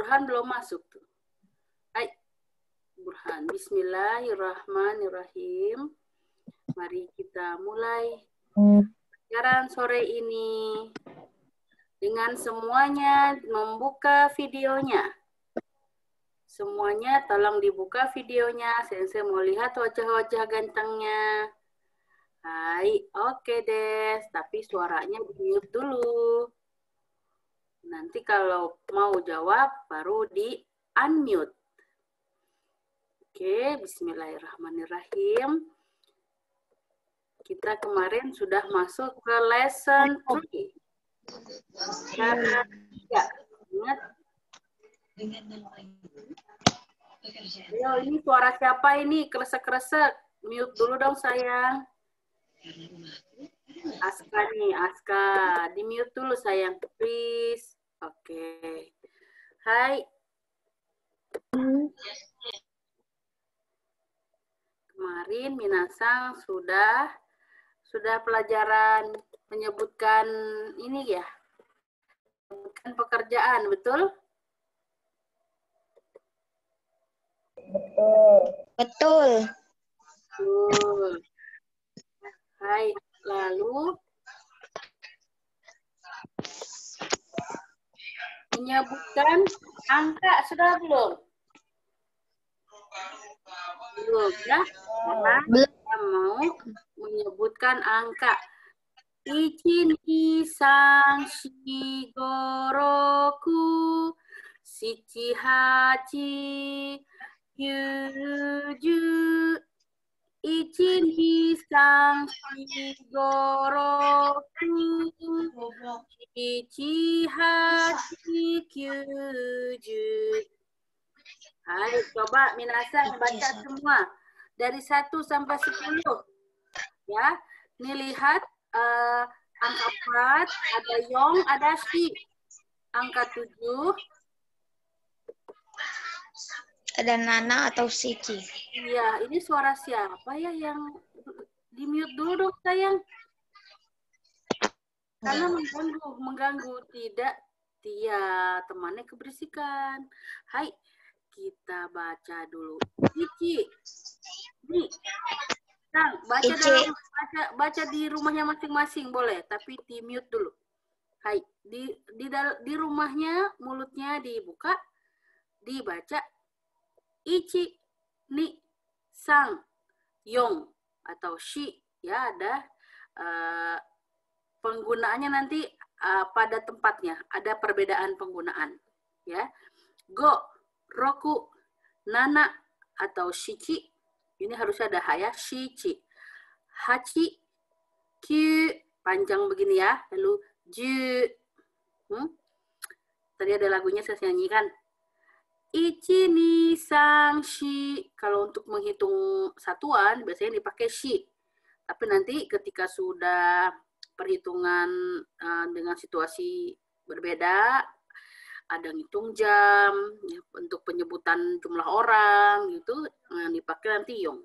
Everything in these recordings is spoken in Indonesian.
Burhan belum masuk tuh. Hai, Burhan. Bismillahirrahmanirrahim. Mari kita mulai pelajaran sore ini dengan semuanya membuka videonya. Semuanya tolong dibuka videonya. Saya mau lihat wajah-wajah gantengnya. Hai, oke deh. Tapi suaranya di-mute dulu. Nanti kalau mau jawab baru di-unmute. Oke, bismillahirrahmanirrahim. Kita kemarin sudah masuk ke lesson 3. Cara ya, ingat. Ayo, ini suara siapa ini? Kresek-kresek. Mute dulu dong, sayang. Aska nih, Aska. Di-mute dulu, sayang. Please. Oke. Hai. Kemarin Minasang sudah pelajaran menyebutkan ini ya. Menyebutkan pekerjaan, betul? Betul. Betul. Hai, lalu menyebutkan angka sudah belum? Belum ya? Karena kita mau menyebutkan angka. Ichin, isan, shigoroku, shichi, hachi, yuju, ichin, isan, shigoroku, shichi, hachi, kyuju. Hai, coba Minasang baca semua. Dari 1 sampai 10. Ya, ini lihat angka 4, ada Yong, ada Shi. Angka 7. Ada Nana atau Sici. Iya, ini suara siapa ya yang di-mute dulu dong, sayang. Karena mengganggu. Tidak, Tia, temannya keberisikan. Hai, kita baca dulu. Cici. Nih. Kang, baca di rumahnya masing-masing boleh, tapi di-mute dulu. Hai, di rumahnya mulutnya dibuka, dibaca Ichi, Ni, Sang, Yong atau Shi ya, ada penggunaannya nanti pada tempatnya, ada perbedaan penggunaan ya. Go, Roku, Nana atau Shichi, ini harus ada ya, Shichi. Hachi, Kyu, panjang begini ya, lalu Ju. Tadi ada lagunya saya nyanyikan. Ichi, ni, sang, shi. Kalau untuk menghitung satuan biasanya dipakai shi. Tapi nanti ketika sudah perhitungan dengan situasi berbeda, ada ngitung jam, ya, untuk penyebutan jumlah orang gitu, dipakai nanti yong.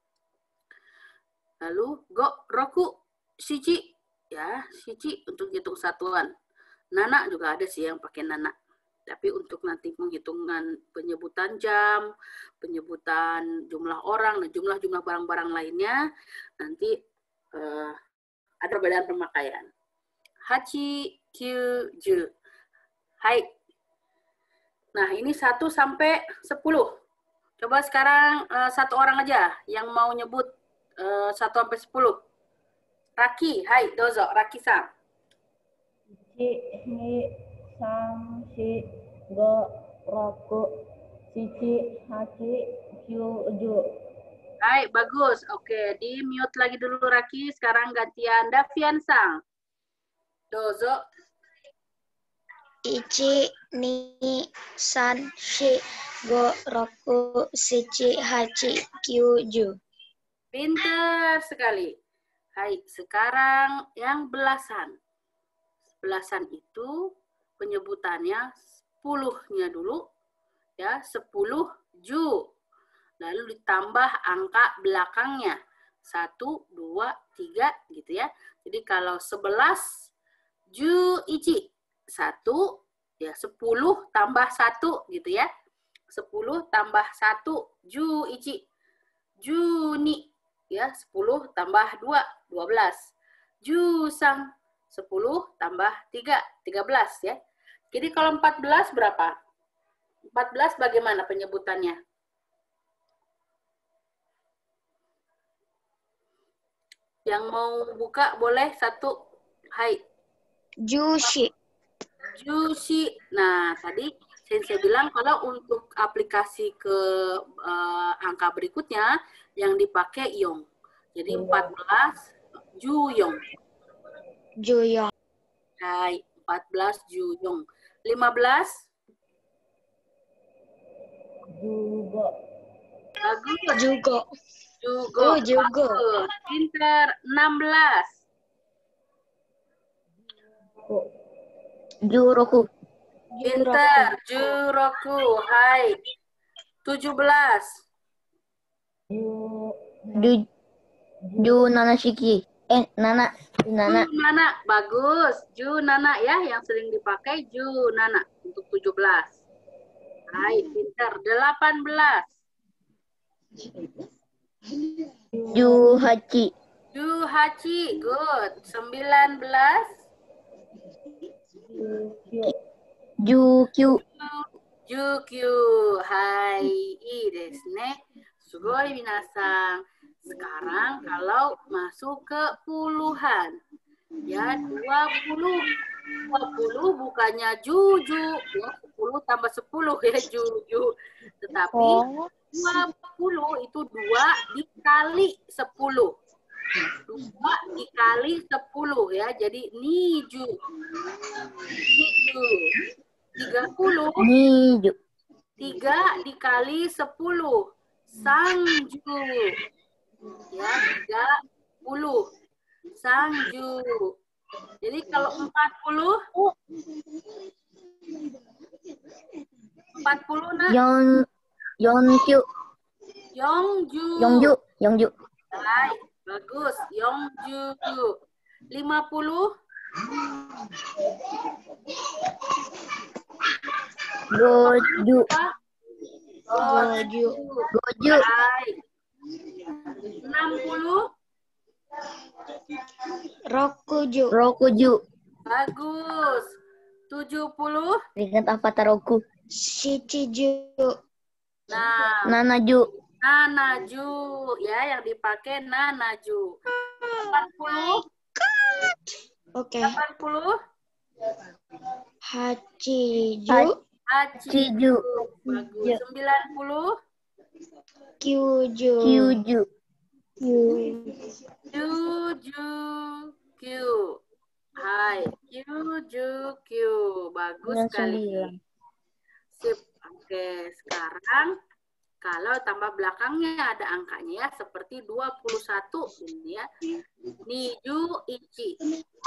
Lalu go, roku, shichi, ya shichi untuk hitung satuan. Nana juga ada sih yang pakai nana. Tapi untuk nanti penghitungan penyebutan jam, penyebutan jumlah orang, dan jumlah barang-barang lainnya, nanti ada perbedaan pemakaian. Hachi, kyu, ju. Hai. Nah, ini 1 sampai 10. Coba sekarang satu orang aja yang mau nyebut 1 sampai 10. Raki, hai, dozo, Raki-san. Ichi, ni, sang, shi, go, roku, shichi, hachi, kyuju. Hai, bagus. Oke, di mute lagi dulu Raki. Sekarang gantian Davian-san. Dozo. Ichi, ni, san, shi, go, roku, shichi, hachi, kyuju. Pinter sekali. Hai, sekarang yang belasan. Belasan itu penyebutannya 10-nya dulu. Ya, 10 ju. Lalu ditambah angka belakangnya. 1, 2, 3 gitu ya. Jadi kalau 11 ju ichi. 1, Ya, 10 tambah 1 gitu ya. 10 tambah 1 ju ichi. Juni ya, 10 tambah 2 12. Jusang 10 tambah 3 13 ya. Jadi kalau 14 berapa? 14 bagaimana penyebutannya? Yang mau buka boleh satu. Hai. Jushi. Jushi. Nah, tadi saya bilang kalau untuk aplikasi ke angka berikutnya yang dipakai yong. Jadi 14 juyong. Juyong. Hai, 14 juyong. 15 Juga. bagus. Jugo. Jugo. Oh, jugo. Bagus. Pinter. 16 Juroku. pinter. Juroku. Hai. 17 Ju Nanashiki. Nana. Nana. Nana, bagus. Ju Nana ya, yang sering dipakai Ju Nana untuk 17. Hai, pintar. 18. Ju Hachi. Ju Hachi, good. 19. Ju Kyu. Ju Kyu, hai. I desu ne. Sugoi minasang. Sekarang kalau masuk ke puluhan. Ya, 20. 20 bukannya juju. Ya, 10 tambah 10 ya, juju. Tetapi 20 itu 2 dikali 10. 2 dikali 10 ya. Jadi niju. Niju. 30. Niju. 3 dikali 10. Sangju. Ya, 30. Sangju. Jadi kalau 40 nak? Yongju. Yongju. Yongju. Baik, bagus. Yongju. 50 Goju. Goju. Goju. Baik. 60 Rokuju. Rokuju. bagus. 70 Ingat avatar Roku. Shichiju. nah, Nanaju. nanaju ya, yang dipakai nanaju. 80 Oke. 80 Hachiju. Hachiju. Bagus. 90 Kyuju. Kyuju. Juju Q. Hai, Juju Q. Bagus sekali. Sip. Oke, sekarang kalau tambah belakangnya ada angkanya ya, seperti 21 ini ya. Niju ichi.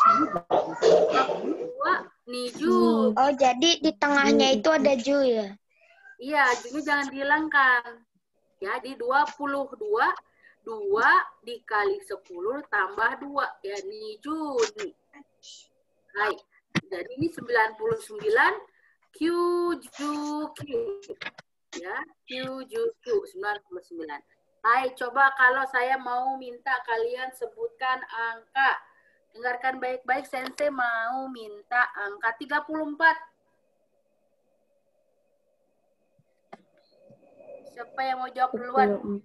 22 niju. Oh, jadi di tengahnya itu ada ju ya? Iya, junya jangan dihilangkan. Ya, di 22 2 dikali 10 tambah 2 ya, niju ni. Hai. Jadi ini 99 Qju Q. Ya, Qju Q 99. Hai, coba kalau saya mau minta kalian sebutkan angka. Dengarkan baik-baik, Sensei mau minta angka 34. Siapa yang mau jawab duluan?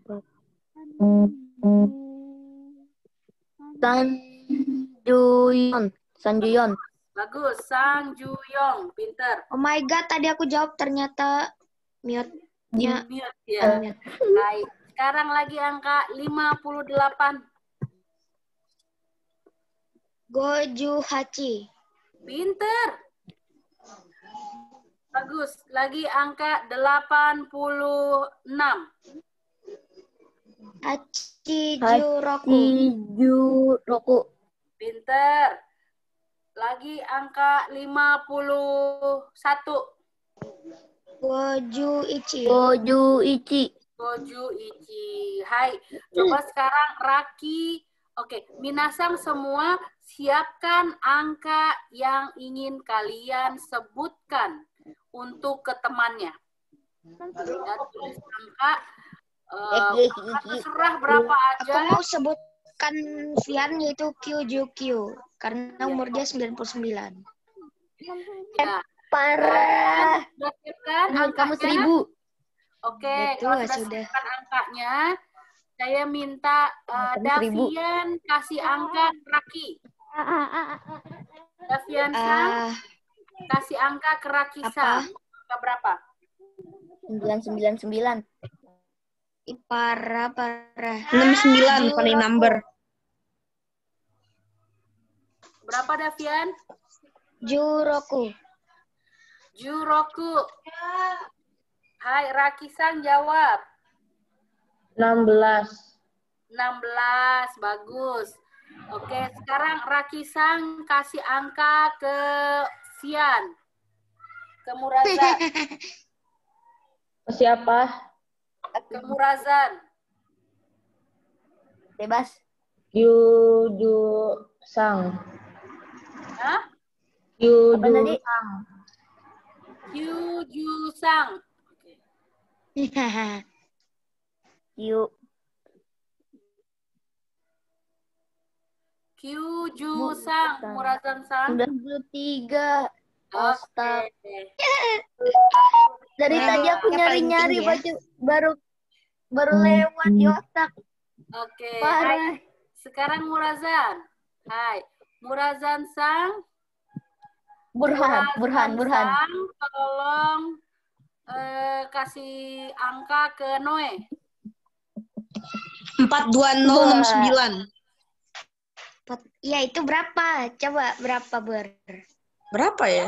Sanjuyon. Bagus, Sang Juyong, pinter. Oh my god, tadi aku jawab ternyata mute-nya. Mute ya. Baik, sekarang lagi angka 58. Goju Hachi. Pinter. Bagus, lagi angka 86. Hachiju Roku. Hachiju Roku. Pinter. Lagi angka 51. Goju Ichi. Goju Ichi. Goju Ichi. Hai, coba sekarang Raki Oke, minasang semua siapkan angka yang ingin kalian sebutkan untuk ke temannya. Ya, tulis angka, terserah berapa Aku aja. mau sebutkan Vian yaitu QJQ karena umur dia 99. Ya, Parah. sudah siapkan Umur kamu angkanya? 1000. Oke, Udah kalau tua sudah sudah. siapkan angkanya, saya minta Kamu 1000. Davian kasih angka ke Raki. Davian Sang Ah, kasih angka ke Raki Sang. Angka berapa? 999. parah. 69 funny number. Berapa Davian? Juroku. Juroku. Hai, Raki Sang jawab. 16. 16, bagus. Oke, sekarang Raki Sang kasih angka ke Vian. Ke Murazan. Siapa? Ke Murazan. Bebas. Yuju Sang. Hah? Yuju Apa tadi? Sang. Kyuju Sang. Oke. Q. Kyuju Sang. Murazan Sang. 93. Astaga. Oke. Dari Nah, tadi aku yang paling nyari-nyari tinggi ya. baju baru lewat di otak. Oke. Parah. Hai. Sekarang Murazan. Hai. Murazan Sang. Burhan. Sang, tolong kasih angka ke Noe. 42069. Ya itu berapa? Coba berapa Ber? Berapa ya?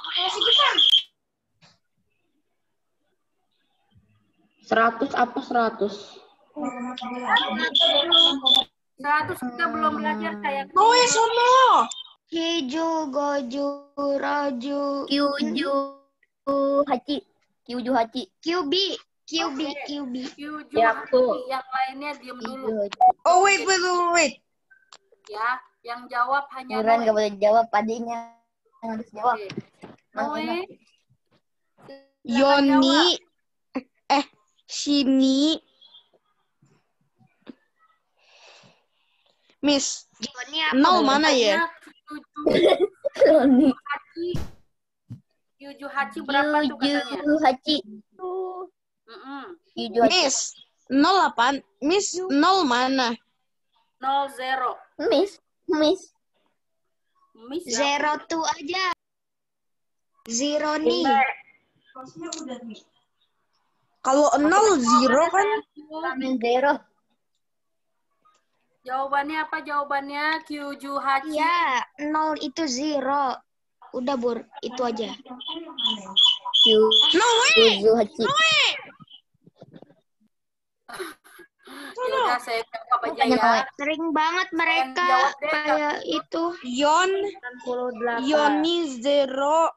100 apa 100? 100 kita belum belajar sayang. Noe sono. Hiju, Goju, Roju, Kyuju Hachi. Kyuju Hachi. QB. Oke. QB. Kyuju Yaku. Hachi. Yang lainnya diam dulu. Oh wait. Ya, yang jawab hanya Buran Noe. gak boleh jawab, adiknya yang harus jawab. Oke. Noe. silakan Yoni. jawab. Sini. Miss. Joni apa? Nol mana ya? Loni. Kyuju Hachi berapa tuh katanya? Kyuju Hachi. Mm-mm. Kyuju Hachi. Miss. 08. Miss 0 mana? 00. Miss. Miss ya. Zero two aja. Zero nih. Kalau 0 0 kan Amin zero. Jawabannya apa jawabannya? Kyuju Hachi. Ya, nol itu zero. Udah Bur, itu aja. Kyuju Hachi. Ya udah saya jawab aja Tanya ya. Noe. Sering banget mereka jawab deh, kayak itu. Yoni 0.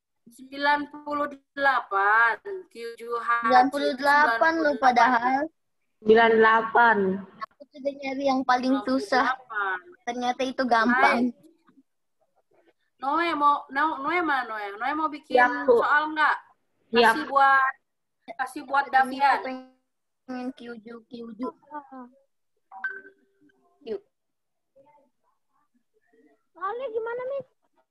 98. Kyuju Hachi. 98 lu padahal. 98. Aku juga nyari yang paling susah. Ternyata itu gampang. Noe mana Noe? Noe mau bikin Yaku. soal nggak? Siap. Kasih buat Davian. Pengen Kyuju. Yuk. Soalnya gimana, Miss?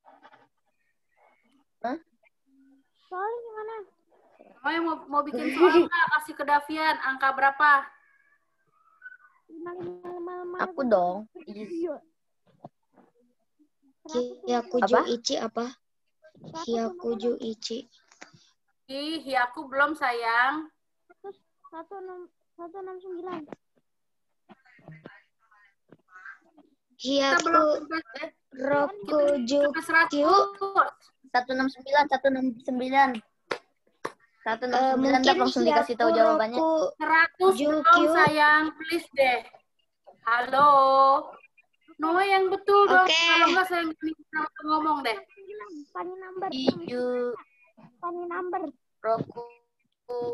Hah? Soalnya gimana? Noe mau bikin soal nggak? Kasih ke Davian. Angka berapa? Aku dong. Hyakuju Apa? Ichi apa? Hyakuju Ichi. Ih, aku belum sayang. 169. Kita belum Hyaku Rokuju sampai 100. 169. 169 mungkin dah langsung dikasih tahu jawabannya. 100 belum sayang, please deh. Halo. Noe yang betul dong. Oke. Kalau enggak saya ngomong deh. Funny number. Kyuju Funny number. Roku.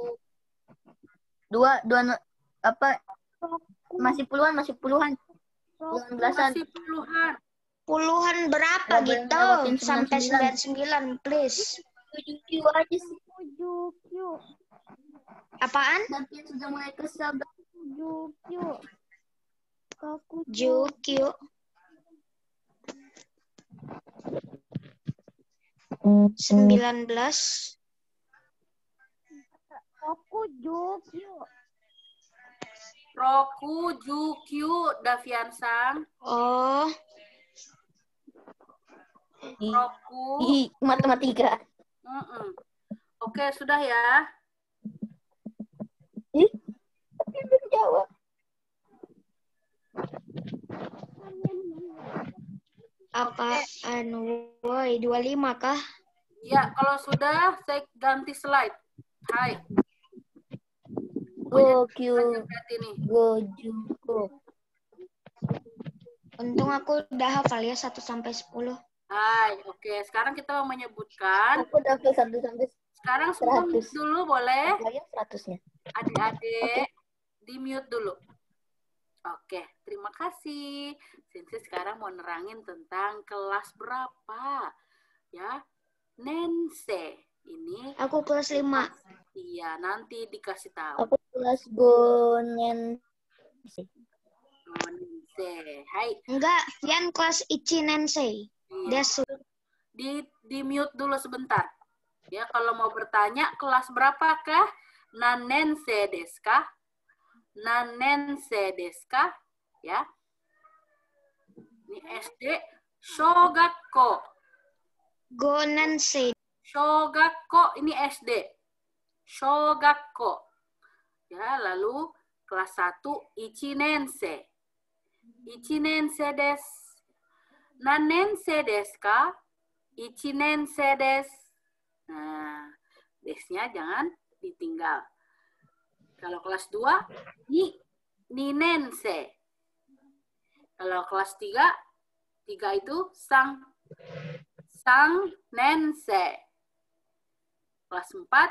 Dua apa? Masih puluhan. Roku. belasan. Masih puluhan. Puluhan berapa Nggak boleh gitu? ngelewatin Sampai 99. 99, please. 7Q aja sih. 7Q. Apaan? Bagian sudah mulai kesel. 7Q. Roku. JQ. 19. Roku. JQ. Roku, Jukyu, Daviansang. Oh, Roku. Matematika. Oke, sudah ya. Tapi belum jawab. apaan? Woi, 25 kah? Ya, kalau sudah, saya ganti slide. Hai. Gokyu. Lihat ini. Gojuko. Untung aku udah hafal ya 1 sampai 10. Hai, oke. Sekarang kita mau menyebutkan. Aku udah hafal 1 sampai Sekarang semua 100. mute dulu boleh? Lagi 100-nya. Adik-adik, di mute dulu. Oke, terima kasih. Sensei sekarang mau nerangin tentang kelas berapa. Ya, Nense. Ini Aku kelas 5. iya, nanti dikasih tahu. Aku kelas Gonen. Oh, Nense. Hai. Enggak, Vian kelas Ichinensei. Iya. Desu. Di mute dulu sebentar. Ya, kalau mau bertanya kelas berapakah? Nanense desu ka? Nanense desu ka? Ya. Ini SD Shogakko. Gonensei. Shogakko ini SD. Shogakko. Ya, lalu kelas 1 Ichinense. Ichinense desu. Nanense desu ka? Ichinense desu. Nah, desnya jangan ditinggal. Kalau kelas 2, ninense. Kalau kelas 3 itu nense. Kelas 4,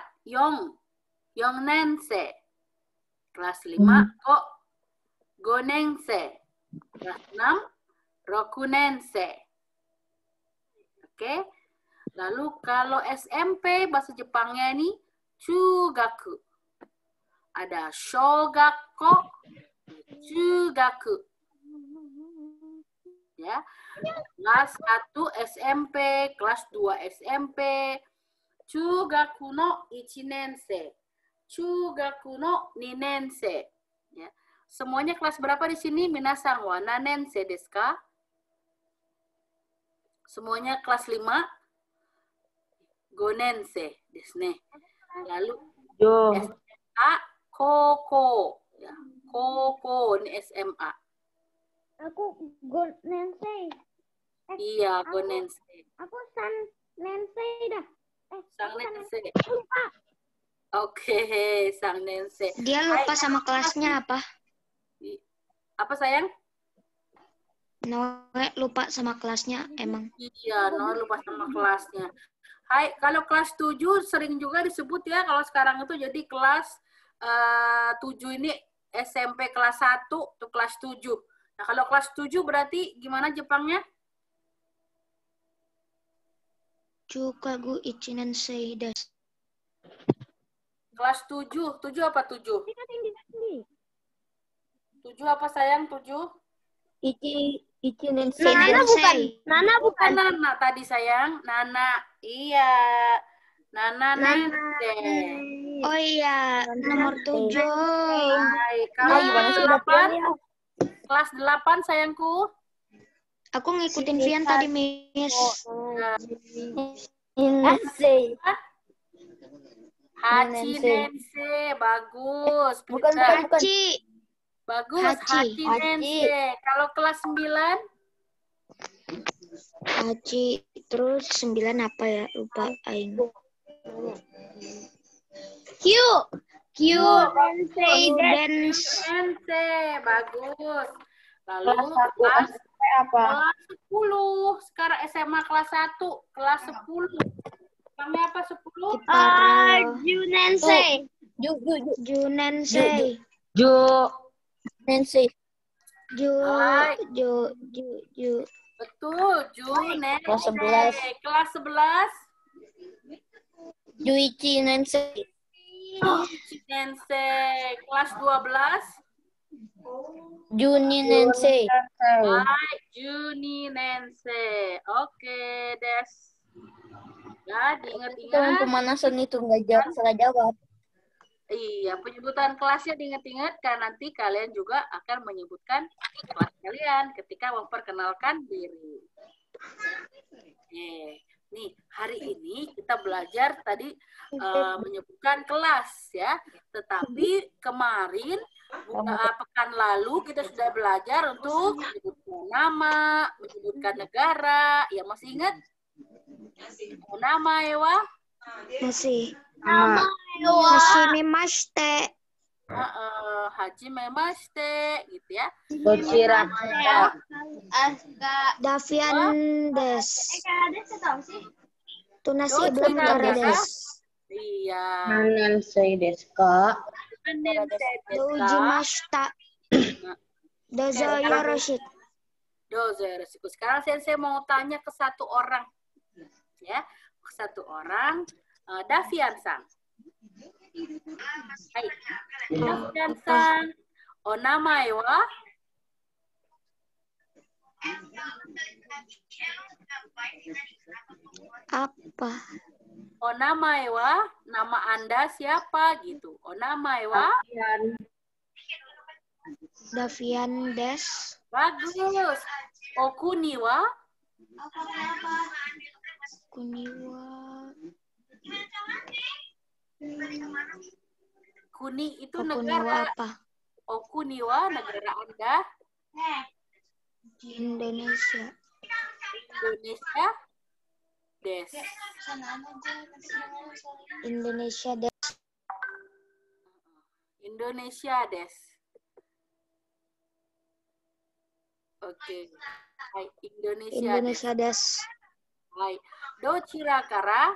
nense. Kelas 5, gonense. Kelas 6, rokunense. Oke. Lalu kalau SMP bahasa Jepangnya ini chugaku. Ada shogakko, chugaku. Ya. Kelas 1 SMP, kelas 2 SMP, chugaku no ichinense, chugaku no ninense. Ya. Semuanya kelas berapa di sini? Minasang wa nanense desu ka? Semuanya kelas 5. Gonense desu ne. Lalu Yo. SMA koko. Ya, koko ini SMA. Aku Gonensei. Iya, gonense. Aku San Nensei dah. Sang nense. Lupa. Oke, sang nense. Dia lupa sama kelasnya apa? Apa sayang? Noe lupa sama kelasnya emang. Iya, no lupa sama kelasnya. Hai, kalau kelas 7 sering juga disebut ya kalau sekarang itu jadi kelas 7 ini SMP kelas 1 tuh kelas 7. Nah, kalau kelas 7 berarti gimana Jepangnya? Chukagu Ichinensei desu. Kelas 7. 7 apa 7? Tinggi. 7 apa sayang? 7? Ichinensei. Nensei. Nana bukan. Nana tadi sayang. Nana. Iya. Nana nense. Oh iya, nomor 7. Hai, kalau Gimana sih kelas 8, dapetnya? kelas 8 sayangku. Aku ngikutin Vian tadi, Miss. Insei. Hachinense, bagus. Bukan, Pintar. bukan. Hachi. Bagus, Hachi. Hachinense. Kalau kelas 9, Hachi. Terus 9 apa ya? Lupa aing. Q. Dance. Hachinense, bagus. Lalu kelas Apa? 10. Sekarang SMA kelas 1, kelas 10. Kami apa 10? Junensei. Junensei. Ju. Nensei. Hai. Ju. Betul, Junensei. Kelas 11. Kelas 11. Juichi Nensei. Junensei. Kelas 12. Juni Nensei. Hai, Juni Nensei. Oke, Des. Ya, Teman diingat-ingat. pemanasan itu nggak salah jawab. Iya, penyebutan kelasnya diingat-ingat karena nanti kalian juga akan menyebutkan kelas kalian ketika memperkenalkan diri. Nih, hari ini kita belajar tadi menyebutkan kelas ya. Tetapi kemarin pekan lalu kita sudah belajar untuk menyebutkan nama, menyebutkan negara. Ya masih ingat? Nama Ewa? Masih. Nama. Hashimi Mashite. Hajime Mashite gitu ya. Dochirakara. Davian Des. Tunasi belum negara Des. Iya. Nensei desu ka? Douji Mashita. Dozo Yoroshit. Dozo Yoroshiku. Sekarang saya mau tanya ke satu orang. Ya, ke satu orang. Davian-san. Hai. Davian-san. Onamae wa? Apa? Onamae wa? Nama Anda siapa gitu? Onamae wa? Davian Des. Bagus. Okuni wa? Kuniwa. Kuni itu Okuniwa negara. apa? Okuniwa negara Anda. Indonesia. Indonesia. Des. Indonesia Des. Indonesia Des. Oke. Hai, Indonesia Des. Indonesia Des. Hai. Dochirakara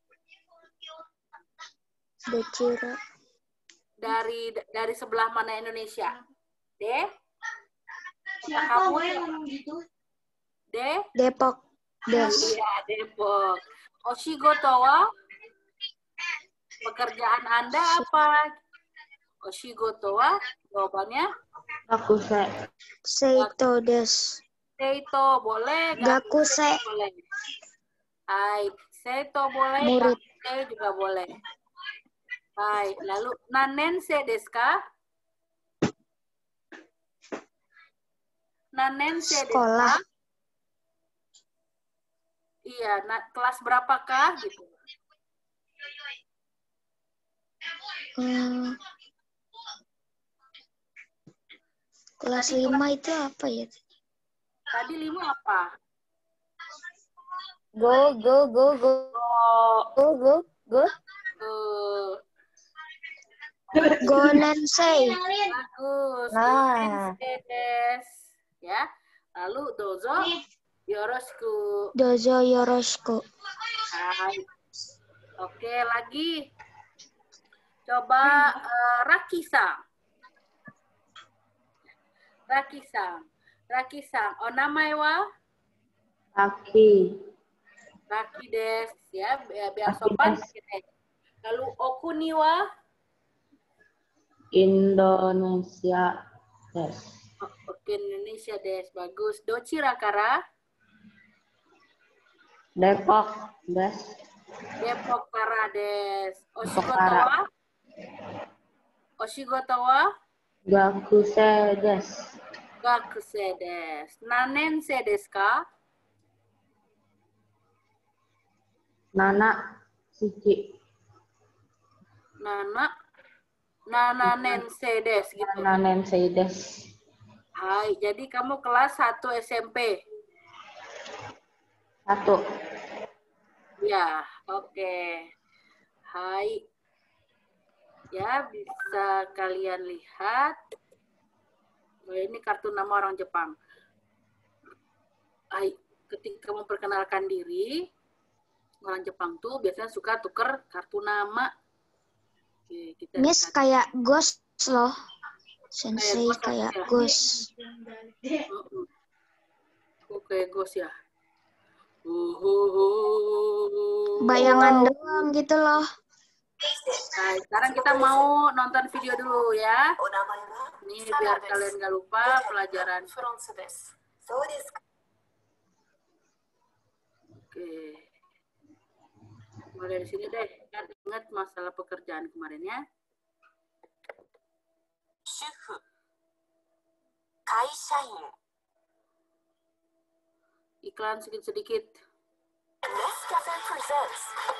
Docira. dari sebelah mana Indonesia? De? Kamu De? Depok Des. Iya, Depok. Oshigoto wa? Pekerjaan Anda apa? Oshigoto wa? Jawabannya? Gakusei. Seito Des. Seito boleh, Gakuse. boleh. Hai, Seito boleh, Murid. Gakuse juga boleh. Hai, lalu nanense desu ka? Nanense desu Sekolah. ka? Iya, kelas berapakah gitu? Kelas 5 itu apa ya? Tadi 5 apa? Go. Gonensei. Bagus. Nah. Nanense desu. Ya. Lalu dozo yoroshiku. Dozo Yoroshiku. Hai. Oke, lagi. Coba Raki-san. Raki-san. Onamae wa? Raki. Raki desu. Ya, biar sopan. Lalu Okuni wa? Indonesia desu. Oke, Indonesia des. Bagus. Dochirakara? Depok desu. Depok Parades. Para. Oshigoto wa? Gakusei desu. Gakuse desu. Nanense desu ka? Nana Suci. Nanense desu gitu. Nana Nensei desu. Hai, jadi kamu kelas 1 SMP. 1. Ya, oke. Hai. Ya, bisa kalian lihat. Oh, ini kartu nama orang Jepang. Hai, ketika memperkenalkan diri, orang Jepang tuh biasanya suka tuker kartu nama. Oke, kita Miss lihat. kayak ghost loh. Sensei kayak ya? Gus. Oh, kayak Ghost ya. Bayangan doang gitu loh. Nah, sekarang kita mau nonton video dulu ya. Ini biar kalian gak lupa pelajaran. Oke. Mulai dari sini deh. Kan ingat masalah pekerjaan kemarin ya. 主婦、会社員、 Iklan sedikit-sedikit. Nescafe presents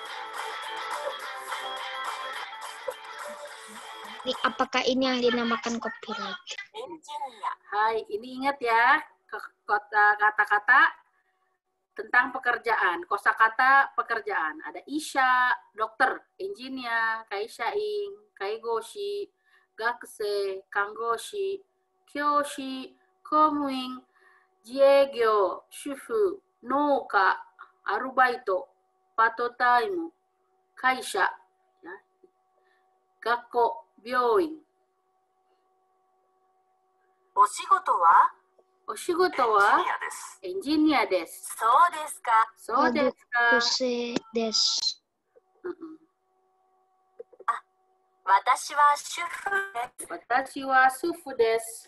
Ini apakah ini yang dinamakan copyright? engineer, Hai, ini ingat ya kata-kata tentang pekerjaan, kosakata pekerjaan. Ada isha, dokter, engineer, kaishain, kaigoshi, gakuse, kangoshi, kyoshi, komuin, jiegyo, shufu, nouka, arubaito, part-time, kaisha, ya, gakko, byoin. お仕事は Oshigoto wa エンジニアです。 engineer desu. そうですか。 So desu ka? Kuse des. 私は主婦です。 Watashi wa sufu desu.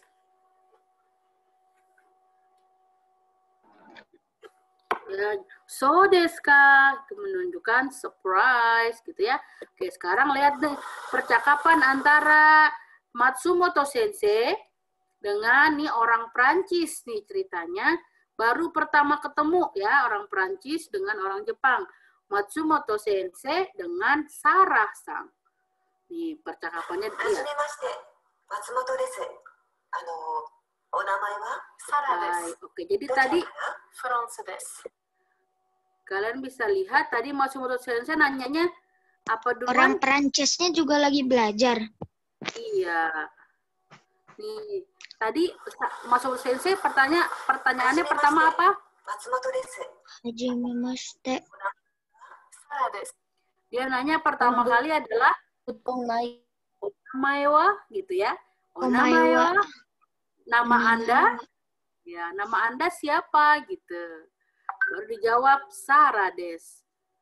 Ya, so desu ka? Itu menunjukkan surprise gitu ya. Oke, sekarang lihat deh percakapan antara Matsumoto Sensei dengan nih orang Prancis nih ceritanya. Baru pertama ketemu ya orang Prancis dengan orang Jepang. Matsumoto Sensei dengan Sarah Sang. Nih percakapannya はじ dia. めまして、松本です。お名前はサラ Hai, です。 oke, jadi どちら tadi からフランスです。 kalian bisa lihat tadi Matsumoto Sensei nanyanya apa Orang duluan? Perancisnya juga lagi belajar. Iya. Nih, tadi Matsumoto Sensei pertanyaannya pertama apa? 松本です。 Hajimemashite. サラです。 Dia nanya pertama kali adalah Onamae gitu ya. Onamae wa, nama Anda? Ya, nama Anda siapa gitu. Baru dijawab Sarah des.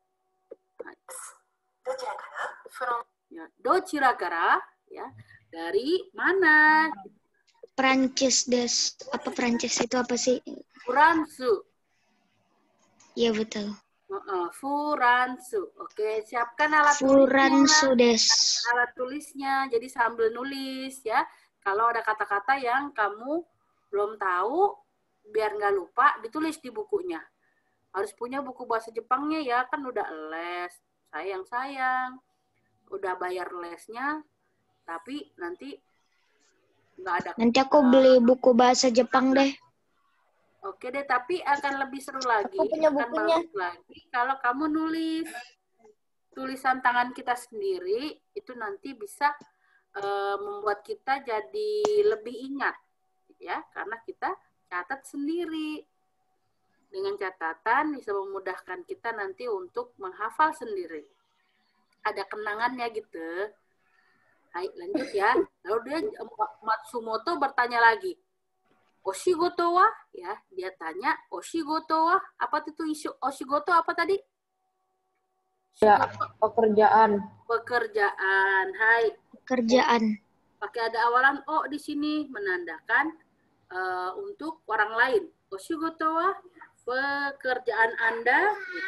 どちらからフラン Ya, dochira kara ya. Dari mana? Prancis des. Apa Prancis itu apa sih? Furansu. Iya betul. Furansu. Oke, siapkan alat tulisnya. Furansu des. Alat tulisnya. Jadi sambil nulis ya. Kalau ada kata-kata yang kamu belum tahu, biar nggak lupa, ditulis di bukunya. Harus punya buku bahasa Jepangnya ya, kan udah les. Sayang-sayang. Udah bayar lesnya, tapi nanti nggak ada. Nanti aku beli buku bahasa Jepang deh. Oke deh, tapi akan lebih seru lagi, Aku punya akan bukunya. bagus lagi kalau kamu nulis tulisan tangan kita sendiri, itu nanti bisa membuat kita jadi lebih ingat, ya, karena kita catat sendiri. Dengan catatan bisa memudahkan kita nanti untuk menghafal sendiri. Ada kenangannya gitu. Hai, lanjut ya. Lalu dia Matsumoto bertanya lagi. Oshigoto wa? Ya, dia tanya oshigoto wa? Apa itu isu oshigoto apa tadi? Ya, pekerjaan. Pekerjaan. Hai, Kerjaan. pakai ada awalan o di sini menandakan untuk orang lain. Oshigoto wa? Pekerjaan Anda.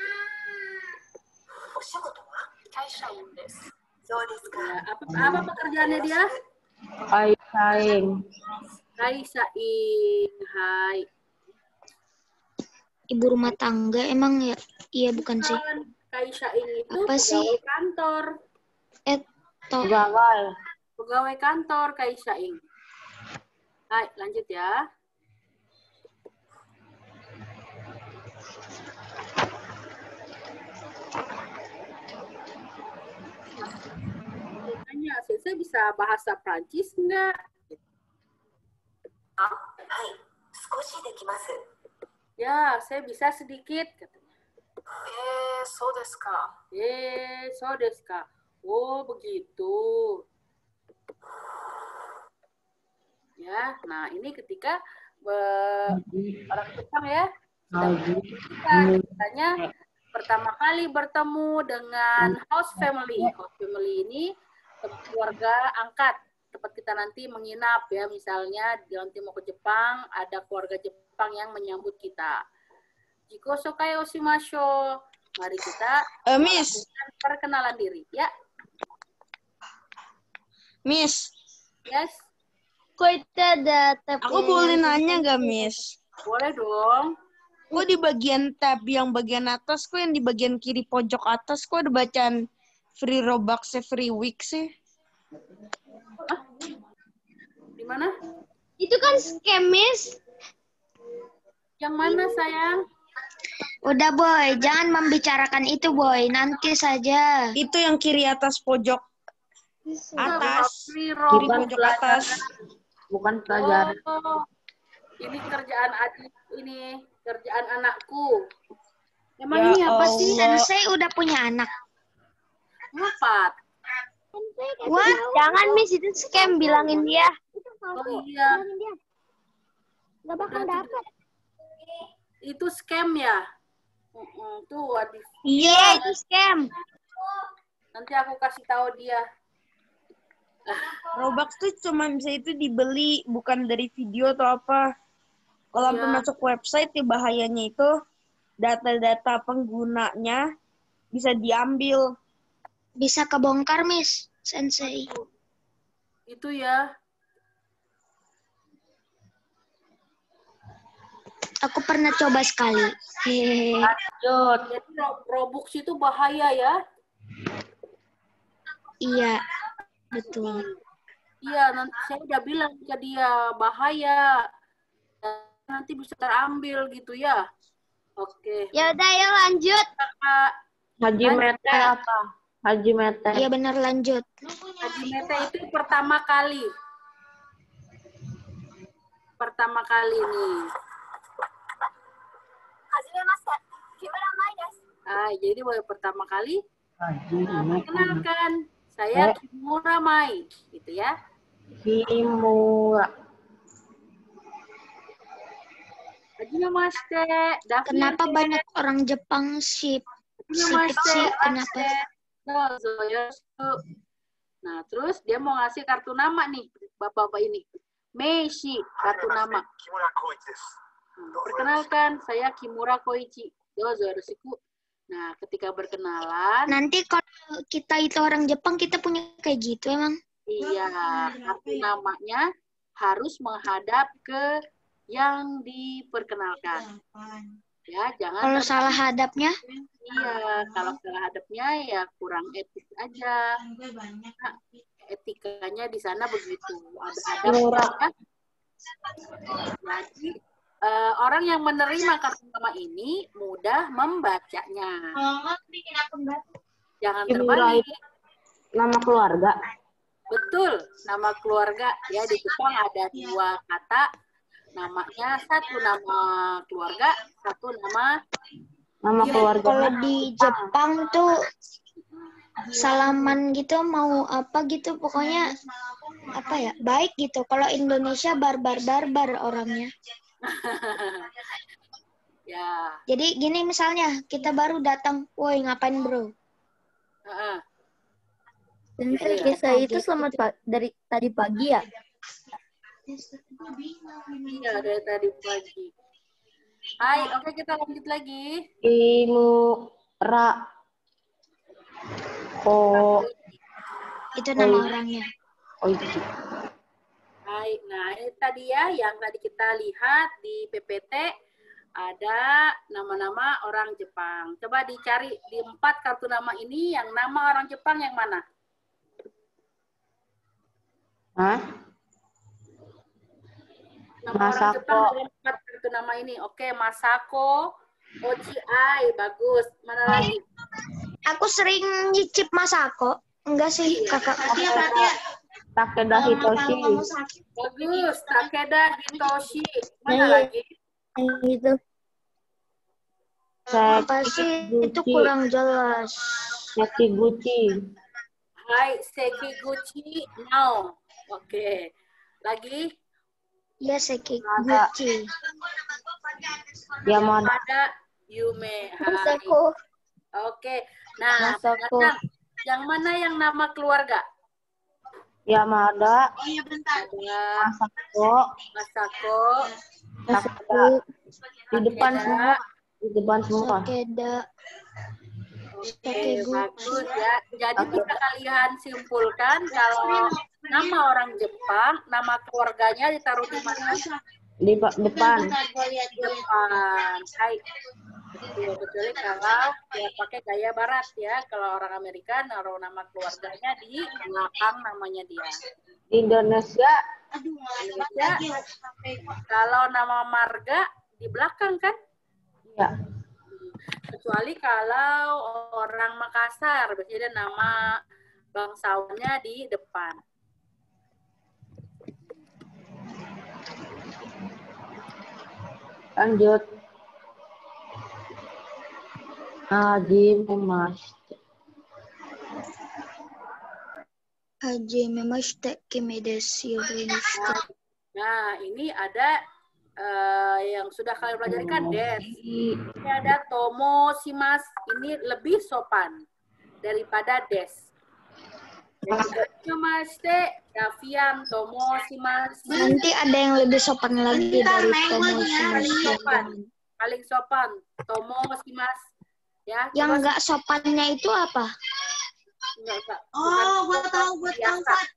お仕事は会社員です。そうですか。 Ya, apa pekerjaannya dia? Kaisaing. Kaisaing. Hai. Ibu rumah tangga emang ya? Iya bukan sih. Kaisaing itu Apa sih? pegawai kantor. Pegawai. Pegawai kantor Kaisaing. Hai, lanjut ya. Tanya, saya bisa bahasa Prancis enggak? あ、はい。少しできます。 Ya, saya bisa sedikit katanya. そうですか。 So desu ka? Oh, begitu. Ya, nah ini ketika orang Jepang ya, ceritanya pertama kali bertemu dengan host family. Host family ini keluarga angkat, tempat kita nanti menginap ya, misalnya nanti mau ke Jepang, ada keluarga Jepang yang menyambut kita. Jiko sokai oshimasho. Mari kita Miss, melakukan perkenalan diri ya. Miss, Yes, Kok itu ada tab aku boleh nanya nggak, Miss? boleh dong. Kok di bagian tab yang bagian atas, kok yang di bagian kiri pojok atas, kok ada bacaan free Robux free week sih? Di mana? Itu kan scam, Miss. Yang mana sayang? Udah, Boy. Jangan membicarakan itu, Boy. Nanti saja. Itu yang kiri atas pojok atas. Free Kiri Robux pojok atas. Bukan pelajaran. Oh, ini kerjaan adik, ini kerjaan anakku. Emang Ya ini apa sih? Allah. Sensei udah punya anak. 4. What? Jangan, Miss, itu scam, bilangin dia. Oh iya, Gak bakal dapet. itu scam ya. Tuh, adik. Iya, itu scam. Nanti aku kasih tahu dia. Robux tuh cuma bisa itu dibeli, bukan dari video atau apa. Kalau sampai Iya. masuk website, ya bahayanya itu data-data penggunanya bisa diambil. Bisa kebongkar, Miss. Sensei. Itu ya. Aku pernah coba sekali. Hehehe. Lanjut. Jadi Robux itu bahaya ya. Iya. Betul. Iya, nanti saya udah bilang ke dia bahaya. Nanti bisa terambil gitu ya. Oke. Ya udah, yuk lanjut. Kak, Haji Mete apa? Haji Mete. Iya benar, lanjut. Haji Mete itu pertama kali. Pertama kali nih. Jadi baru pertama kali. Perkenalkan, saya Kimura Mai, gitu ya. Kimura. Hajimemashite. Kenapa banyak orang Jepang sih? Kenapa? Nah, terus dia mau ngasih kartu nama nih, bapak-bapak ini. Meishi, kartu nama. Perkenalkan, saya Kimura Koichi. Dozo yoroshiku. Nah, ketika berkenalan, Nanti kalau kita itu orang Jepang, kita punya kayak gitu emang. iya, kartu namanya harus menghadap ke yang diperkenalkan. Ya, jangan Kalau salah hadapnya, Iya, kalau salah hadapnya ya kurang etis aja. Nah, etikanya di sana begitu. Ada adabnya. Jadi orang yang menerima kartu nama ini mudah membacanya. Jangan Kimura terbalik. itu nama keluarga. Betul, nama keluarga ya di Jepang ada 2 kata. Namanya satu nama keluarga, satu nama Nama keluarga. kalau di Jepang tuh salaman gitu mau apa gitu, pokoknya apa ya, baik gitu. Kalau Indonesia barbar orangnya. ya. Jadi gini misalnya, kita baru datang, woi ngapain bro? Heeh. Bentar, kisah itu selamat dari tadi pagi ya? Iya, dari tadi pagi. Hai, oke kita lanjut lagi. Kimura. Itu nama orangnya. Koichi. Hai, nah ini tadi ya yang tadi kita lihat di PPT ada nama-nama orang Jepang. Coba dicari di 4 kartu nama ini yang nama orang Jepang yang mana? Hah? Nama orang Masako. Jepang dalam 4 kartu nama ini. Oke, Masako, Ochi Ai, bagus. Mana lagi? Aku sering nyicip Masako. Enggak sih, kakak. Takeda Hitoshi. Bagus, Takeda Hitoshi. Mana Iya. lagi? Yang gitu. Apa sih? Itu kurang jelas. Sekiguchi. Hai, Sekiguchi Nao. Oke. Lagi Yaseki Gucci. Yamada. Ada Yume. Masako. Oke. Nah, Masako. Natang, yang mana yang nama keluarga? Yamada. Ada Masako. Masako, Takeda. Di depan semua. Di depan semua. Takeda. Oke, bagus ya. Jadi bisa kalian simpulkan kalau nama orang Jepang, nama keluarganya ditaruh di mana? Di depan. Depan. Hai. Kecuali kalau ya pakai gaya barat ya. Kalau orang Amerika naruh nama keluarganya di belakang namanya dia. Di Indonesia. Indonesia, kalau nama marga di belakang kan? Iya. Kecuali kalau orang Makassar, biasanya nama bangsawannya di depan. Lanjut. Hajime mashite kimi desu yorishite. Nah, ini ada yang sudah kalian pelajari kan, des. Ini ada tomo shimas, ini lebih sopan daripada des. Mashite, Davian, tomo shimas. Nanti ada yang lebih sopan lagi dari Paling sopan, tomo shimas. Ya, Yang enggak sopannya itu apa? Enggak. Oh, gua tahu, Fat.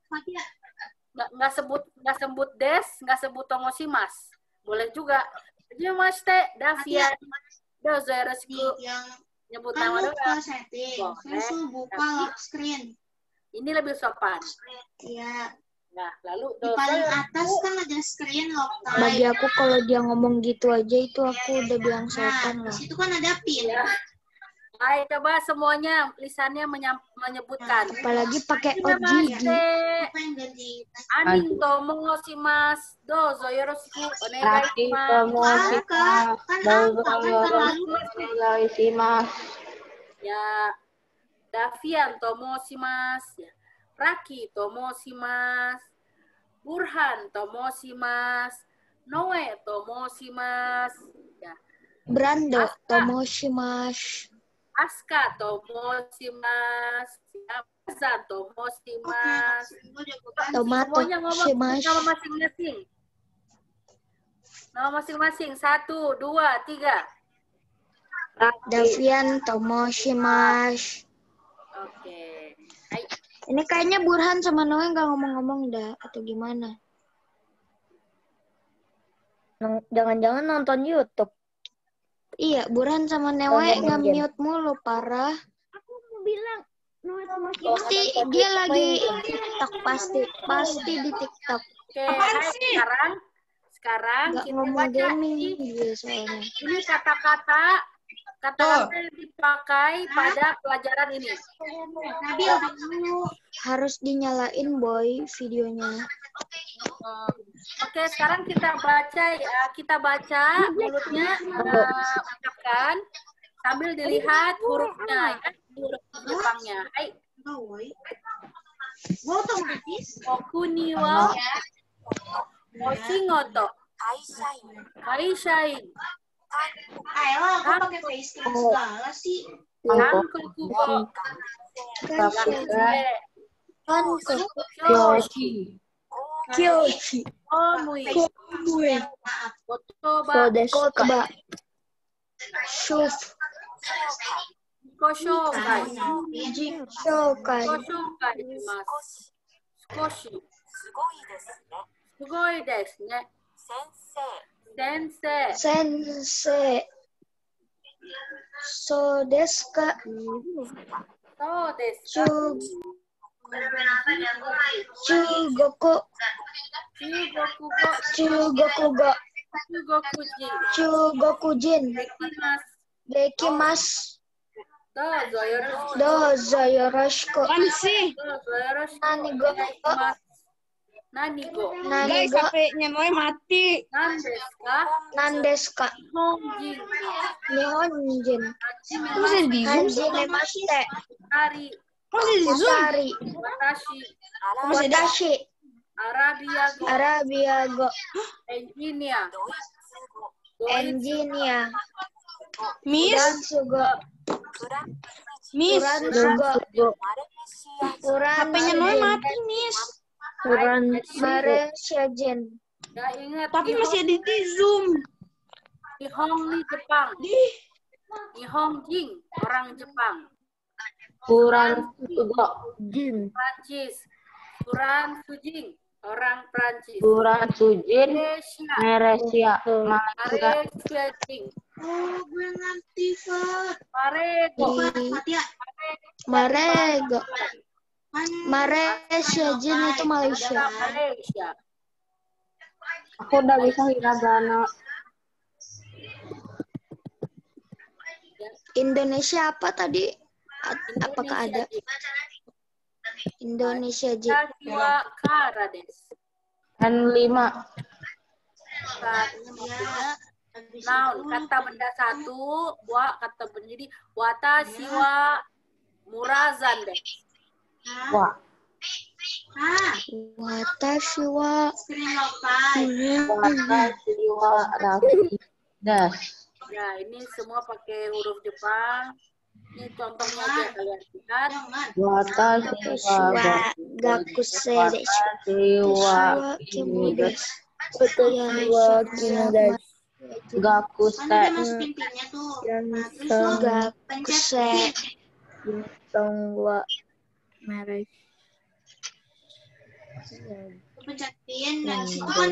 Nggak sebut des, nggak sebut tongoshimas. Boleh juga. Jadi mas teh Davian, dozo resku Yang nyebut kan nama lu doang. ke setting, Boleh. terus lu buka lock screen. Ini lebih sopan. Iya. Nah, lalu Di paling atas kan ada screen lock Bagi type. aku kalau dia ngomong gitu aja itu aku udah bilang Nah, sopan di lah. situ kan ada pin. Ya. Ayo coba semuanya lisannya menyebutkan. Apalagi pakai Terima ojigi. kasih. Apa yang ganti? Aning tongoshimasu. Dozo yoroshiku onegai Raki shimasu. tomo Kan shita. angka kan lalu. Onegaishimasu. Ya, Davian tomoshimasu. Ya. Raki tomoshimasu. Burhan tomoshimasu. Noe tomoshimasu. Ya. Brando tomoshimasu. Aska tomoshimasu. Ya. Azan tomoshimasu. Tomato Semuanya ngomong shimasu. nama masing-masing. Nama masing-masing. 1, 2, 3. Davian tomoshimasu. Oke. Hai. Ini kayaknya Burhan sama Noe nggak ngomong-ngomong dah atau gimana? Jangan-jangan nonton YouTube. Iya, Burhan sama Noe nge-mute mulu, parah. Aku mau bilang, Pasti dia lagi TikTok pasti di TikTok. Oke, hai, sekarang Nggak kita ngomong baca gaming ini dia soalnya. kata-kata yang dipakai pada pelajaran ini. Nabil dulu. Harus dinyalain boy videonya. Oke, sekarang kita baca ya. Kita baca mulutnya ucapkan sambil dilihat hurufnya ya, huruf Jepangnya. Hai. Gua otomatis. Oku ni wa oshigoto. Kaishain. Ayolah, aku pakai facecam segala sih. Hankokugo. Yoshi. Kyoshi. Omui. Kotoba. Kotoba. Shuf. Koshokai. Shokai. Koshokai shimasu. Skoshi. Sugoi desu ne. Sensei. Sensei. So desu ka? So desu. Chugoku. Chugokugo. Chugokugo. Chugokujin. Chugokujin. Dekimasu. Dekimasu. Dozo yoroshiku. Dozo yoroshiku. Dozo yoroshiku. Nanigo. Nanigo. Guys, Nanigo. HP-nya Noe mati. Nandesu ka? Nandesu ka? Honjin. Nihonjin. Bisa di Zoom? Hajime mashite. Ari. Masih di Zoom? Sari. Watashi. Watashi. Arabia go. Arabia go. Engineer. ドイツ語、 Engineer. Miss, Dansu go. フランス人、 Miss, Kuransu go. マレーシア人、 HP-nya Kuransu Noe jin. mati, Miss. Malaysia jin. Ya ingat. Tapi masih ada di Zoom. Nihong nih Jepang. Nihong Jing, orang Jepang. Kuran juga. Jin. Prancis. Suran Sujing, orang Prancis. Kuran Sujin. Malaysia. Malaysia. Malaysia. Malaysia Jing. Oh, gue ngerti, Fat. Marego. Fatia, Marego. kan Malaysia jin itu Malaysia. Malaysia. Aku udah bisa hiragana. Indonesia apa tadi? Apakah ada? Indonesia jin. Kasiwa Karades. N5. Maksudnya noun, kata benda satu, wa kata benda jadi watashi wa murazan deh. Wah. Watashi wa screen lokai. Watashi wa Rafidas. Ya, ini semua pakai huruf Jepang. Ini contohnya aja kalian lihat. Jangan. Watashi wa gakusei desu. Watashi wa Kimudes. Gakuse. Kan udah masukin pinnya tuh. Nah, terus lo pencet pin. Lo pencet pin dan situ kan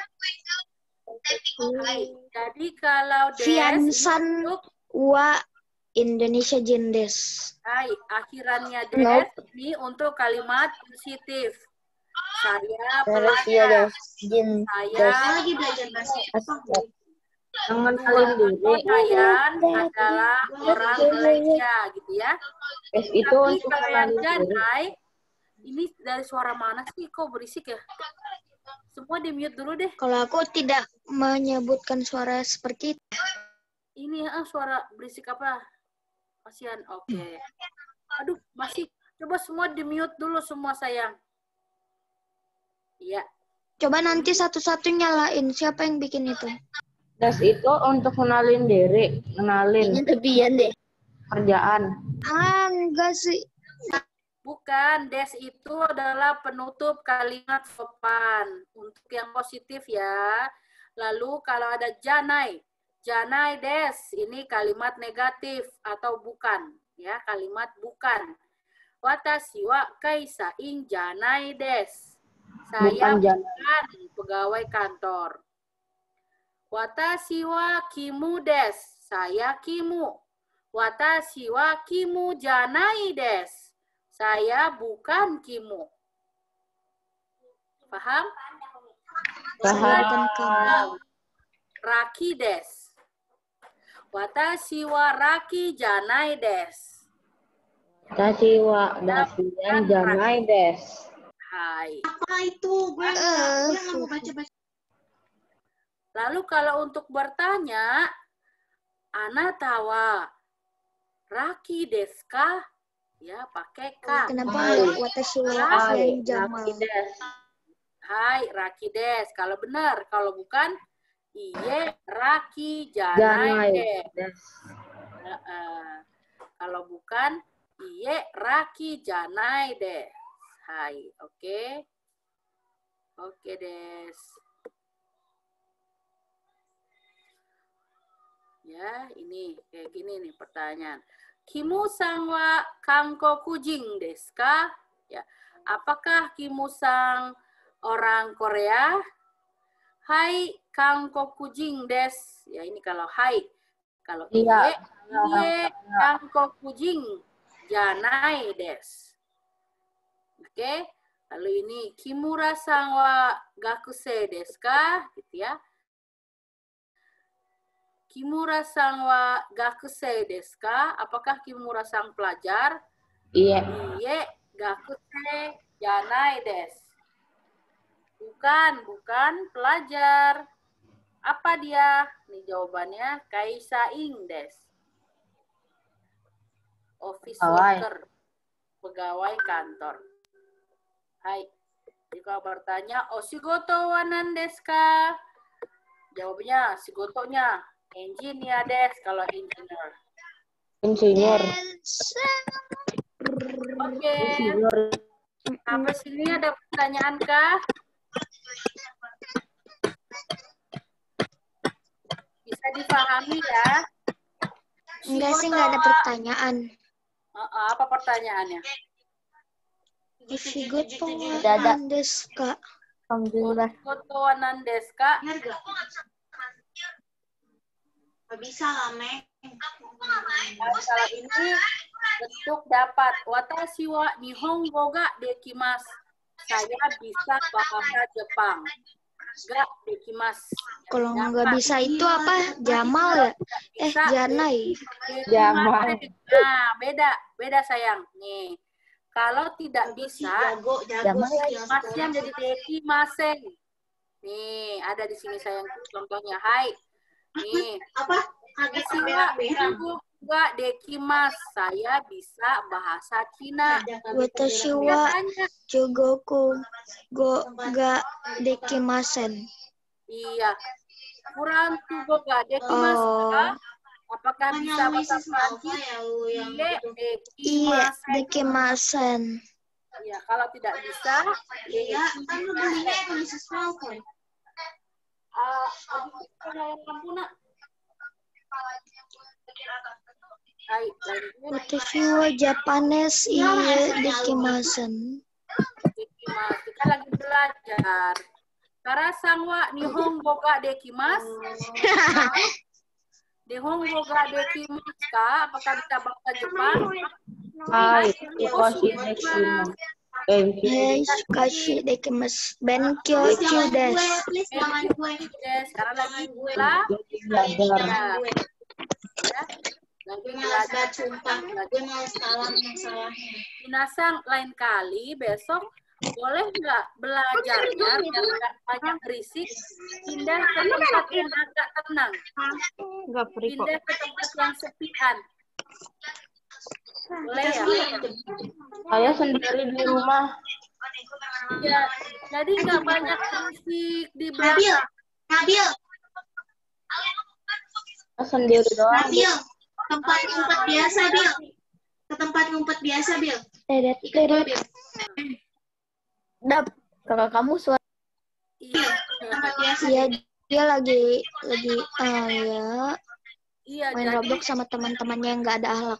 Jadi kalau des Fiansan untuk wa Indonesia jin des. akhirannya des ini untuk kalimat positif. Saya pelajar. Saya lagi belajar bahasa Jepang. Mengenalin diri. Kalian adalah orang Malaysia gitu ya. Itu Tapi untuk kalau yang mengenalin diri. Janai, ini dari suara mana sih? Kok berisik ya? Semua di mute dulu deh. Kalau aku tidak menyebutkan suara seperti itu. Ini suara berisik apa? Kasihan. Oke. Aduh, masih. Coba semua di mute dulu semua sayang. Iya. Coba nanti satu-satu nyalain. Siapa yang bikin itu? Das itu untuk kenalin diri, kenalin kerjaan. Enggak sih. Bukan, des itu adalah penutup kalimat sopan. Untuk yang positif ya. Lalu kalau ada janai. Janai des, ini kalimat negatif atau bukan. Ya, kalimat bukan. Watashi wa kaisain janai des. Saya bukan pegawai kantor. Watashi wa kimu des. Saya kimu. Watashi wa kimu janai des. Saya bukan kimu. Paham? Paham. Raki des. Watashi wa raki janai des. Watashi wa dafian janai des. Hai. Apa itu? Gue nggak mau baca-baca. Lalu kalau untuk bertanya, ana tawa raki desu ka? Ya, pakai ka. Kenapa watashi wa yang jamal? Hai, raki des. Kalau benar, kalau bukan, iye raki janai des. Kalau bukan, iye raki janai des. Hai, oke. Oke des. Ya, ini kayak gini nih pertanyaan. Kimu-sang wa Kankoku jing desu ka? Ya, apakah Kimu-sang orang Korea? Hai, Kankoku jing desu. Ya, ini kalau hai. Kalau iye, Kankoku jing janai desu. Oke. Lalu ini Kimura-sang wa gakusei desu ka? Gitu ya. Kimura-sang wa gakusei desu ka? Apakah Kimura-sang pelajar? Iya. Iye, gakusei janai desu. Bukan pelajar. Apa dia? Ini jawabannya kaisain desu. Office worker. Pegawai kantor. Hai. Jadi kalau bertanya, Oshigoto wa nan desu ka? Jawabnya, shigotonya engineer desu kalau engineer. Insinyur. Oke. Insinyur. Sampai sini ada pertanyaan kah? Bisa dipahami ya? Enggak sih, enggak ada pertanyaan. Apa pertanyaannya? Shigoto wa Tidak ada. nan desu ka? Alhamdulillah. Oshigoto wa nan desu ka? Gak bisa lah, Mek. Kalau ini bentuk dapat. Watashi wa nihongo ga dekimasu. Saya bisa bahasa Jepang. Ga dekimasu. Kalau nggak bisa itu apa? Jamal ya? Janai. Jamal. Nah, beda sayang. Nih, kalau tidak bisa, Jago masnya jadi dekimasen. Nih, ada di sini sayang contohnya. Hai. Nih, Apa? Kaget Watashi wa berak-berak. nihongo ga dekimasu. Saya bisa bahasa Cina. Watashi wa jugoku ga dekimasen. Iya. Kurang tuh ga dekimasu ka? Apakah bisa bahasa Prancis? Iya, Iya, dekimasen. dekimasen. Iya, kalau tidak bisa, Iya, kan lu belinya Indonesia Falcon. yang lampu nak. Hai, lanjut. Watashi wa Japanes iya dekimasen. Dekimasu. Kita lagi belajar. Karasang wa nihongo ga dekimasu. Nihongo ga dekimasu ka? Apakah bisa bahasa Jepang? Hai, sukoshi desu. Kashi dekimasu. Benkyo chu desu. Please jangan gue. Sekarang lagi pula. Belajar. Ya. Lagi Malas belajar. banget, sumpah. Gue malas kalah masalahnya. Minasang lain kali besok boleh nggak belajarnya biar nggak banyak berisik, pindah ke tempat yang agak tenang, Enggak free kok. pindah ke tempat yang sepian. Boleh ya? Saya sendiri di rumah. Ya, jadi nggak banyak berisik di Nabil, belakang. Nabil, Saya sendiri doang. Nabil. Tempat ngumpet biasa, Bil. Ke tempat ngumpet biasa, Bil. Tedet Ikut gue, tedet. Bil. Dap, kakak kamu suara Iya, Tempat biasa. Iya, dia lagi ya iya. main Jadi Roblox sama teman-temannya yang nggak ada akhlak.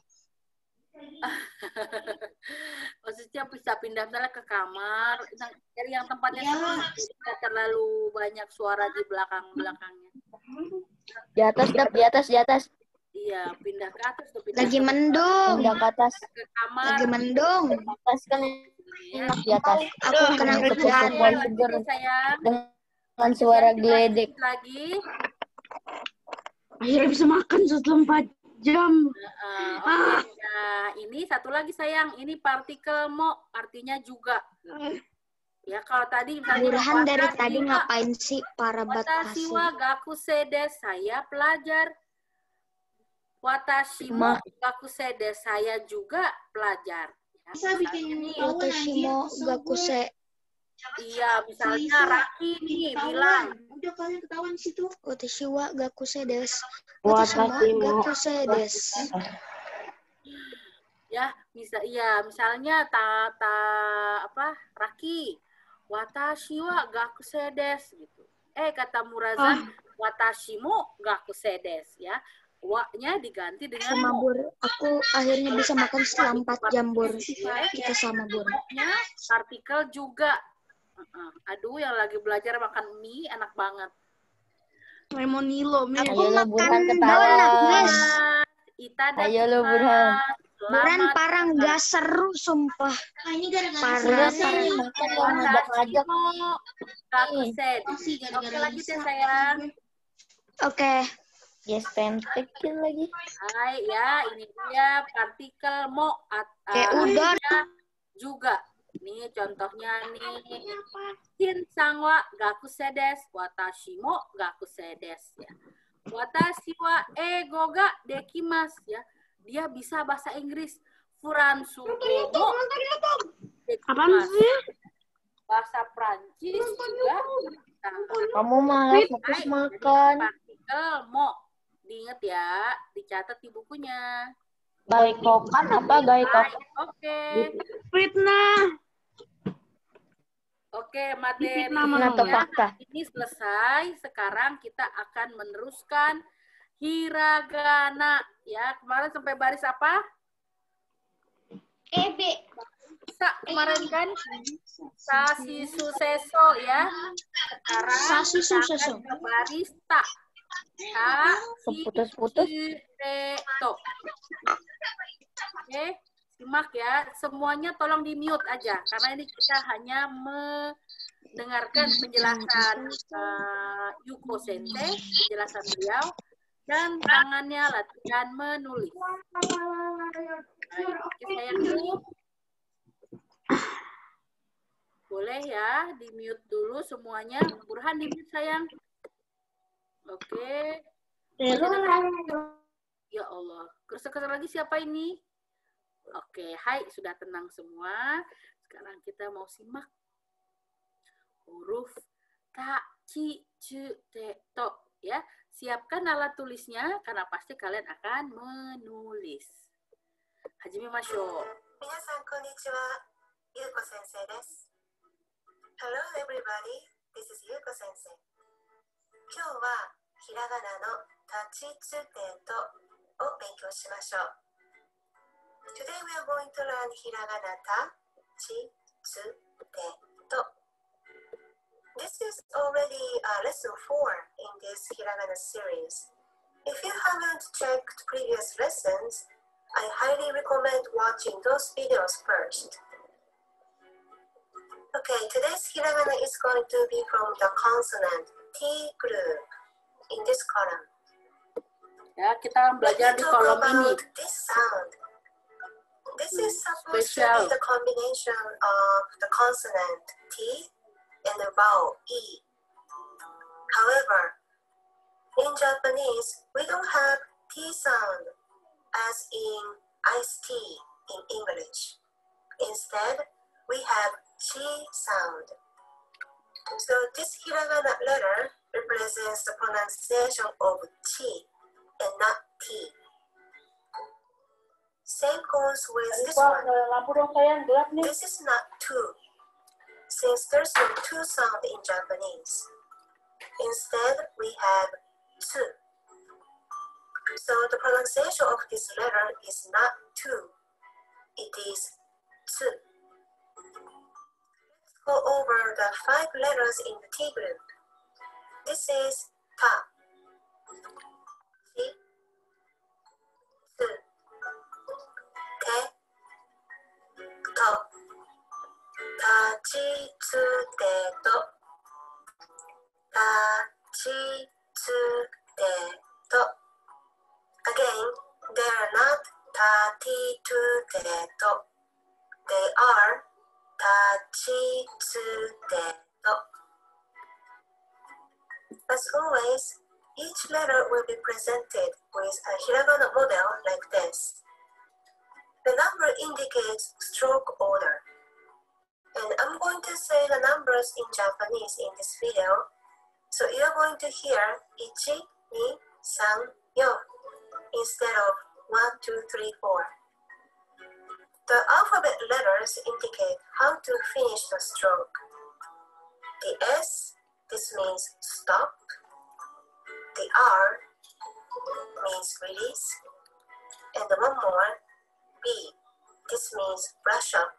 maksudnya bisa pindah misalnya ke kamar, dari yang tempatnya Iya. sepi, tidak terlalu banyak suara di belakangnya. di atas, Dap, di atas, di atas. Iya, pindah ke atas tuh, pindah Lagi ke mendung, Pindah ke atas. kamar. lagi mendung. Di atas kan Ya. enak di atas. Aku kena Untuk kerjaan. sesuai Lanjut seger ya, sayang. dengan suara geledek. Lagi. Akhirnya bisa makan setelah 4 jam. Oke. Nah, ini satu lagi sayang. Ini partikel mo, artinya juga. Ya, kalau tadi misalnya Burhan dari watashi tadi wa- ngapain sih para Watashi batasi? wa gakusei desu, saya pelajar. Watashi mo gakusei desu, saya juga pelajar. Ya, Bisa bikin misalnya nih, lawan Watashi anjir. mo Kesel gue. gakuse. iya, misalnya Bisa. Raki nih Ketahuan. bilang, Udah kalian ketahuan di situ. Watashi wa gakuse desu. Watashi Watashi mo mo gakuse desu. ya, misalnya Raki. Watashi wa gakusei desu gitu. Kata Murazan, watashi mo gakusei desu ya. Wa-nya diganti dengan Sama mo. Bur, aku akhirnya bisa makan setelah 4 jam Bur. Kita sama Bur. Mo-nya partikel juga. Aduh, yang lagi belajar makan mie enak banget. Lemonilo, men. Ayo lo Burhan makan ketawa. donat, Miss. Ita Ayo lo Burhan. Burhan parah nggak seru sumpah. Ah, ini gara-gara Parah, Burhan Selasa nih nih. makan yang ngajak-ngajak. Gakusei. Pasti Oke, gara-gara lanjut ya Lisa. sayang. Oke, Yes, pentekin lagi. Hai ya, ini dia partikel mo Kayak udon. juga. Nih contohnya nih. Shin sangwa gakusei desu, watashi mo gakusei desu ya. Watashi wa eigo ga dekimasu ya. Dia bisa bahasa Inggris. Furansugo mo Apaan dekimasu. sih? bahasa Prancis juga. Kamu malah fokus makan. Partikel mo. Diingat ya, dicatat di bukunya. Gaikokan apa gaikok? Oke. Fitnah. Oke, materi Atau fakta? ini selesai. Sekarang kita akan meneruskan hiragana. Ya, kemarin sampai baris apa? B. Kemarin kan sasi suseso ya. Sekarang Sasi kita suseso. akan ke baris ta. Ta si Putus-putus. to. Oke, simak ya. Semuanya tolong di mute aja karena ini kita hanya mendengarkan penjelasan Yuko Sensei, penjelasan beliau, dan tangannya latihan menulis. Baik, oke sayangku. Boleh ya, di mute dulu semuanya. Burhan di mute sayang. Oke. Ya Allah, kerasa-kerasa lagi siapa ini? Oke, hai, sudah tenang semua. Sekarang kita mau simak huruf ta, ci, cu, te, to. Ya, siapkan alat tulisnya karena pasti kalian akan menulis. Hajime masho. 皆さんこんにちは、ゆうこ先生です。Hello everybody, this is ゆうこ先生。今日はひらがなのたちつてとを勉強しましょう。Today we are going to learn ひらがなたちつてと。This is already lesson 4 in this ひらがな series. If you haven't checked previous lessons, I highly recommend watching those videos first. Okay, today's hiragana is going to be from the consonant T group in this column. Ya, kita belajar di kolom ini. This sound. This is supposed to Special. be the combination of the consonant T and the vowel E. However, in Japanese, we don't have T sound as in iced tea in English. Instead, we have chi sound. So this hiragana letter represents the pronunciation of chi and not T. Same goes with this one. Lampu dong sayang, gelap nih. This is not two, since there's no two sound in Japanese. Instead, we have tsu. So the pronunciation of this letter is not two, it is tsu. Let's go over the 5 letters in the T group. This is ta, chi, tsu, te, to, ta, chi, tsu, te, to, ta, chi, tsu, te, to. Again, they are not ta, ti, tu, te, to. They are ta, chi, tsu, te, to. As always, each letter will be presented with a hiragana model like this. The number indicates stroke order. And I'm going to say the numbers in Japanese in this video. So you're going to hear 1, 2, 3, 4 instead of 1, 2, 3, 4. The alphabet letters indicate how to finish the stroke. The S, this means stop. The R means release. And the one more, B, this means brush up.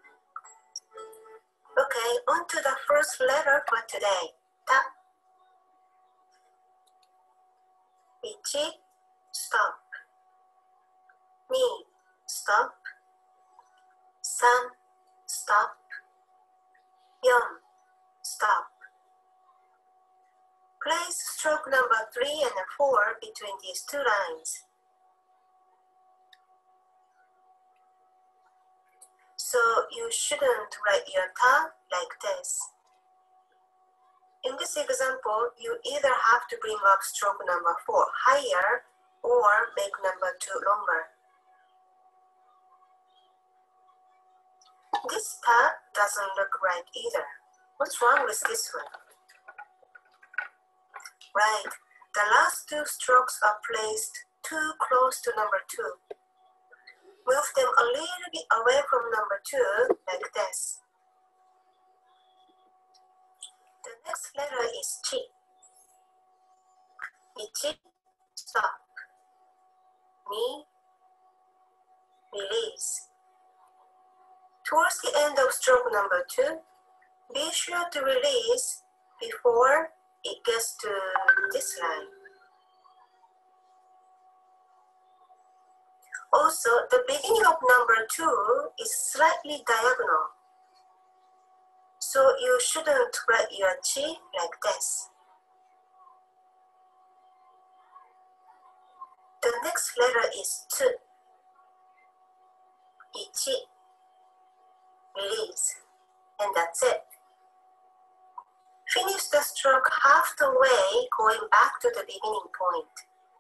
Okay, on to the first letter for today, ta. 1, stop. 2, stop. 3, stop. 4, stop. Place stroke number 3 and 4 between these two lines. So you shouldn't write your ta like this. In this example, you either have to bring up stroke number 4 higher or make number 2 longer. This tab doesn't look right either. What's wrong with this one? Right, the last two strokes are placed too close to number 2. Move them a little bit away from number 2, like this. The next letter is chi. Ichi, stop. Ni, release. Towards the end of stroke number 2, be sure to release before it gets to this line. Also, the beginning of number 2 is slightly diagonal, so you shouldn't write your chi like this. The next letter is tsu. Ichi. Release. And that's it. Finish the stroke half the way going back to the beginning point.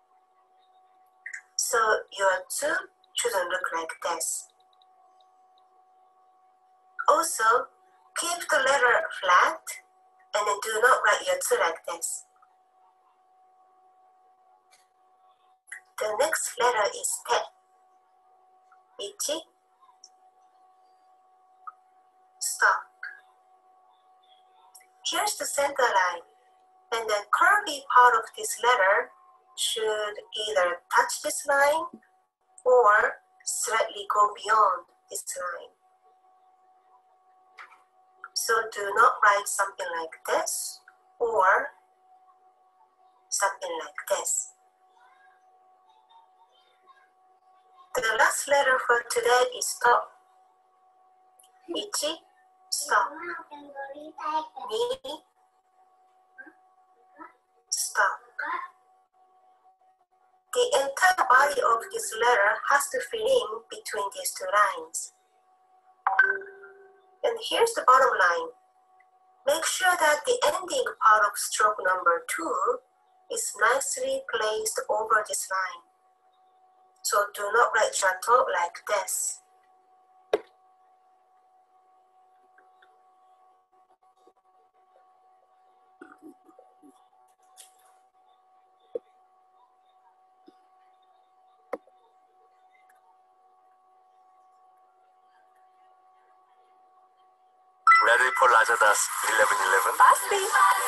So your tsu shouldn't look like this. Also, keep the letter flat and then do not write your tsu like this. The next letter is te. Ichi. Stop. Here's the center line, and the curvy part of this letter should either touch this line or slightly go beyond this line. So do not write something like this or something like this. The last letter for today is to. Ichi, stop. Ni, stop. The entire body of this letter has to fit in between these two lines. And here's the bottom line. Make sure that the ending part of stroke number 2 is nicely placed over this line. So do not write chateau like this. Ready for Lajadas 11:11? Pasti.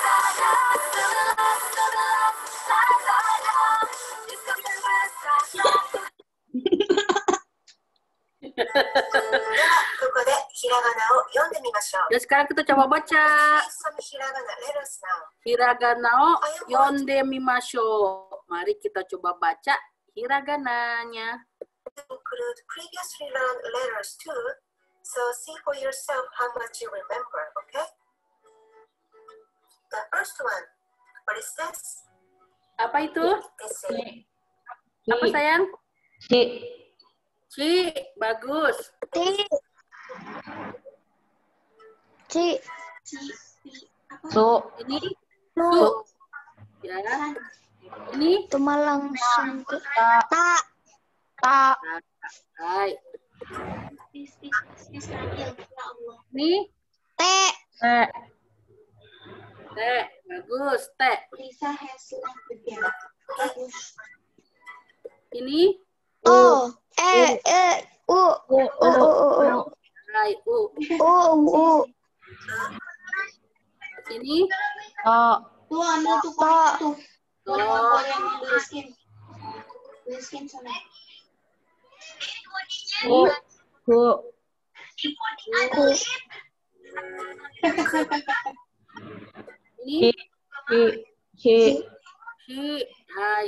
Dan sekarang kita coba baca. Hiragana o yonde mimashou. Mari kita coba baca hiragananya. Include previously learned letters too, so see for yourself how much you remember, okay? The first one, what is this? Apa itu? This is Apa sayang? Ci. Ci, bagus. Ci. Ci. Su. Ini Su. su. Ya. Ini Itu mah langsung ke Ta. Ta. hai. Ini T. Te. te, bagus, te. Ini O. U. U. hai, u. U. Ini To. Tuh ambil tuh To. tuh. to. Yang tuliskin. Tuliskin sana. Ku. Ku. Ku. Ini Ci. Ci. ci, hai.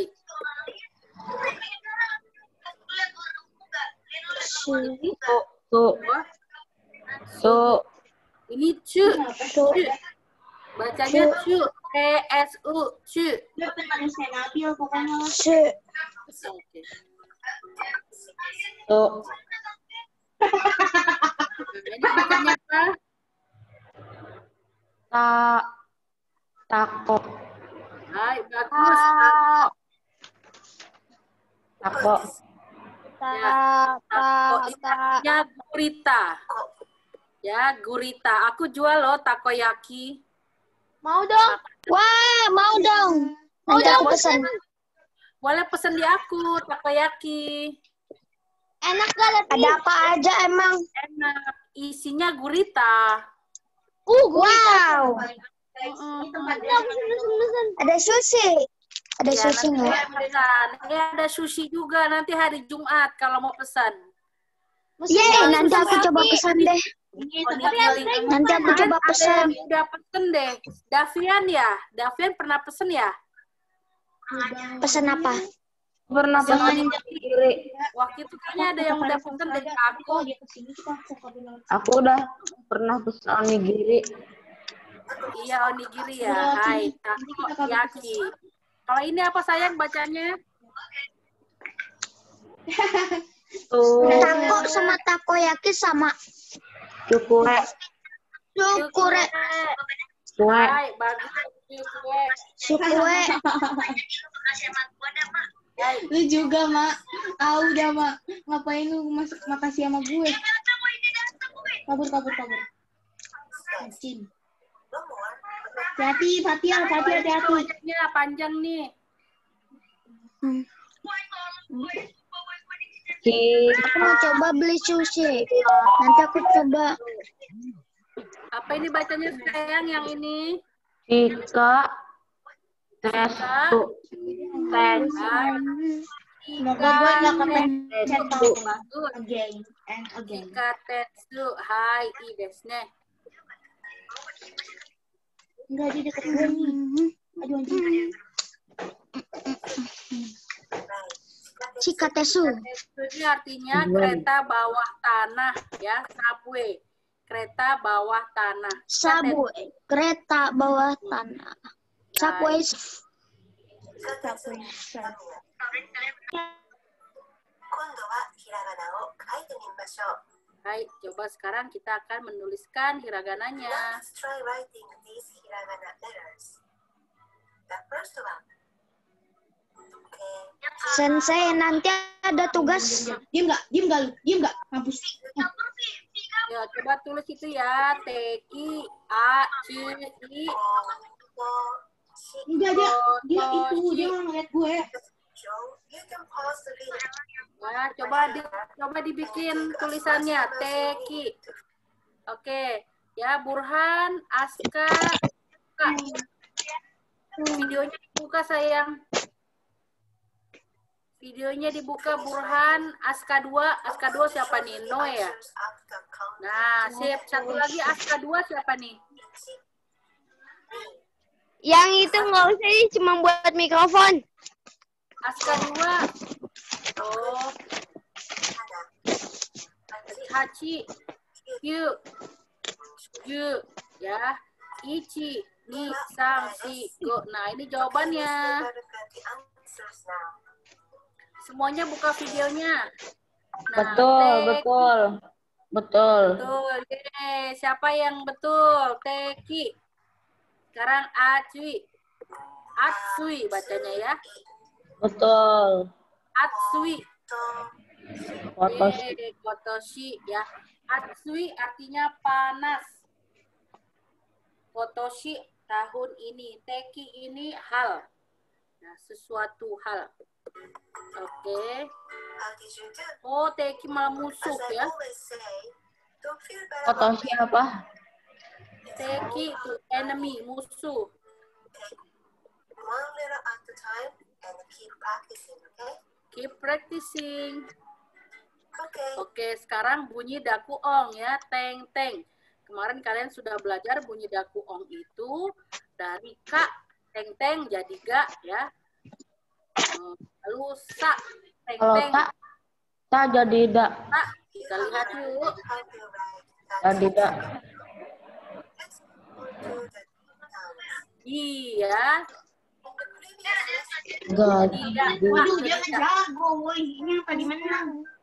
Su. Su. Su. Ini cu. Su. Cu. Bacanya cu. T-S-U. Cu. Udah teman saya Nabil pokoknya. Su. Oke. Su. Ini bacanya apa? Ta. Tako. Hai, bagus. Tako. Ya, tako ini artinya gurita. Ya, gurita. Aku jual loh takoyaki. Mau dong. Wah, mau dong. Nanti aku pesan. Boleh pesen di aku takoyaki. Enak gak Leti? Ada apa aja emang? Enak. Isinya gurita. Wow. Ada sushi. Ada Ya, sushi nanti nggak? saya pesan. Ada sushi juga nanti hari Jumat kalau mau pesan. Yeay, nanti aku coba pesan deh. Onigiri. Nanti aku coba Ada pesan. yang udah pesen deh. Davian ya? Davian pernah pesen ya? Pesan apa? Pernah pesan onigiri. Waktu itu kayaknya ada yang udah pesen deh ke aku. Aku udah pernah pesan onigiri. Iya, onigiri ya. Hai, takoyaki. Kalau ini apa sayang bacanya? Tuh, Tako sama takoyaki sama. cukure. Sukure. Kue. Hai, bagus. Kue. Sukue. Hai. Lu juga, Mak. Ah, udah, Mak. Ngapain lu makasih sama gue? Kabur. Anjing. Hati-hati, Fatia, hati-hati. Bacanya panjang nih. Aku mau coba beli sushi. Nanti aku coba. Apa ini bacanya sayang yang ini? Cika. Tes. Tes. Semoga gue nggak kepencet tahu. Bagus. Again and again. Ikatetsu. Hai, i desu ne. Enggak, dia deket gue nih. Aduh, anjing. Chikatesu. Ikatetsu ini artinya kereta bawah tanah ya, subway. Kereta bawah tanah. Subway. Kereta bawah tanah. Subway. 今度はひらがなを書いてみましょう。 Baik, coba sekarang kita akan menuliskan hiragananya. Let's try writing these hiragana letters. The first one. Okay. Sensei, nanti ada tugas. Diem nggak lu? Diem nggak? Mampus. Ya, coba tulis itu ya. Teki, A, C, I. Enggak, dia mau ngeliat gue. Joe, you can pause the video. Ya, coba dibikin tulisannya. Teki. Oke. Ya, Burhan, Aska. Videonya dibuka sayang. Videonya dibuka Burhan, Aska 2. Aska 2 siapa nih? Noe ya? Nah, sip. Satu lagi Aska 2 siapa nih? Yang itu nggak usah, ini cuma buat mikrofon. Aska 2. Oh. Hachi. Yu. Ju. Ya. Ichi. Ni. Sang. Si. Go. Nah, ini jawabannya. Semuanya buka videonya. Nah, Betul. Betul. Yeay. Siapa yang betul? Teki. Sekarang Atsui. Atsui bacanya ya. Betul. Atsui. Kotoshi. Kotoshi ya. Atsui artinya panas. Kotoshi tahun ini. Teki ini hal. Nah, sesuatu hal. Oke. Oh, Teki malah musuh ya. Kotoshi apa? Teki itu enemy, musuh. One letter at a time and keep practicing, okay? Keep practicing. Okay. Oke, sekarang bunyi dakuong ya, teng teng. Kemarin kalian sudah belajar bunyi dakuong itu dari ka, teng teng jadi ga ya. Lalu sa, teng Kalau teng. tak jadi dak. Sa, kita lihat yuk. Jadi dak. Iya. Jadi. Waduh, dia jago, woi. Ini apa di mana?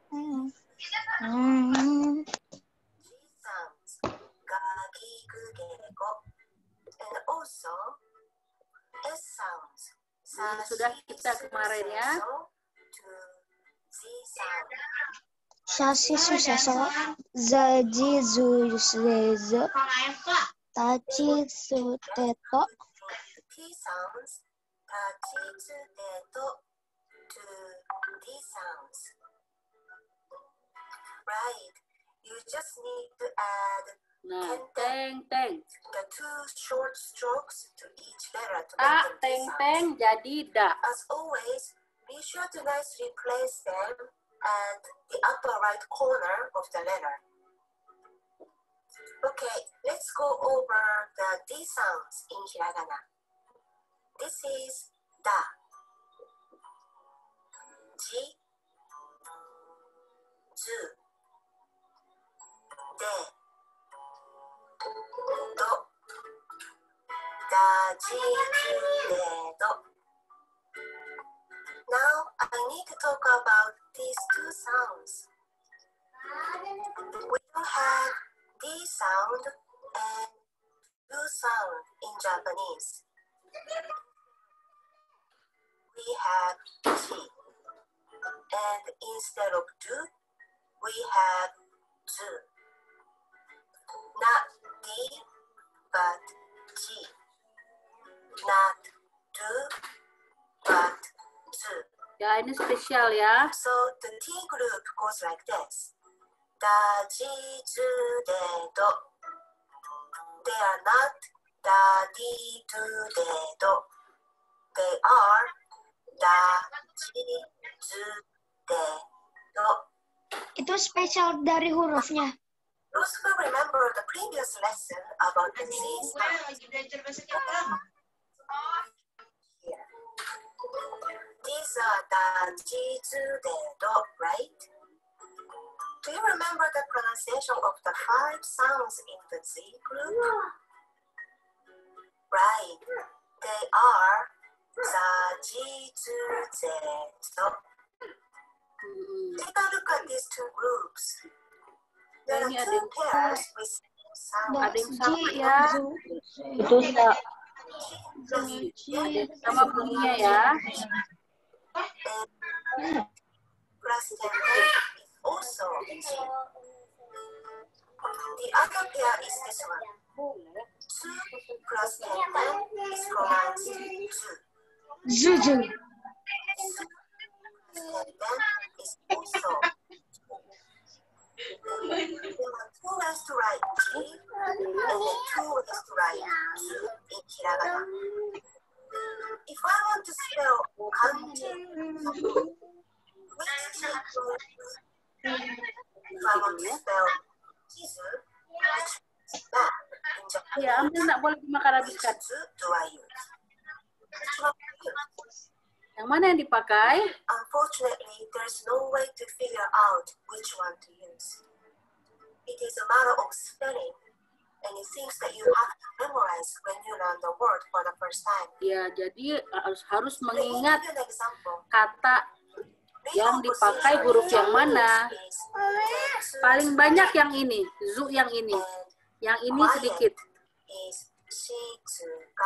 And also S sounds. Sudah kita kemarin ya. Z sound. Shashi susaso. Zaji zuzezo. Tachi suteto. T sounds, tachi tsuteto, to D sounds. Right. You just need to add Nah, teng teng. the two short strokes to each letter to A make them D teng sounds. teng jadi da. As always, be sure to nicely place them at the upper right corner of the letter. Okay, let's go over the D sounds in hiragana. This is da, ji, zu, de, do, da, ji, zu, de, do. Now I need to talk about these two sounds. We don't have D sound and U sound in Japanese. We have G. And instead of do, we have zu. Not D, but G. Not do, but zu. Ya, ini spesial ya. So the T group goes like this. Da, ji, zu, de, do. They are not da, di, do, de, do. They are da, ji, zu, de, do. Itu spesial dari hurufnya. Those who remember the previous lesson about the Z sound. Here. These are da, ji, zu, de, do, right? Do you remember the pronunciation of the 5 sounds in the Z group? Right. They are za, ji, zu, ze, do. Take a look at these two groups. There are Ini ada two yang pairs with same sound. Ada yang sama ya. Itu sa. Sama bunyinya ya. Plus 10 is also G. The other pair is this one. 2 plus 10 is pronounced 2. Zuzu. 2 is also 2. There are 2 ways to write G and then 2 ways to write 2 in hiragana. If I want to spell kanji, which G do I use? If I want to spell jizu, which is that in Japanese, Ya, ambil nggak boleh dimakan habiskan. which zu do I use? Which one do I use? Yang mana yang dipakai? Unfortunately, there's no way to figure out which one to use. It is a matter of spelling, and it things that you have to memorize when you learn the word for the first time. Ya, jadi harus Let me mengingat give you an example. kata yang dipakai huruf yang mana. Paling banyak yang ini, zu yang ini. Yang ini sedikit. Is shizuka.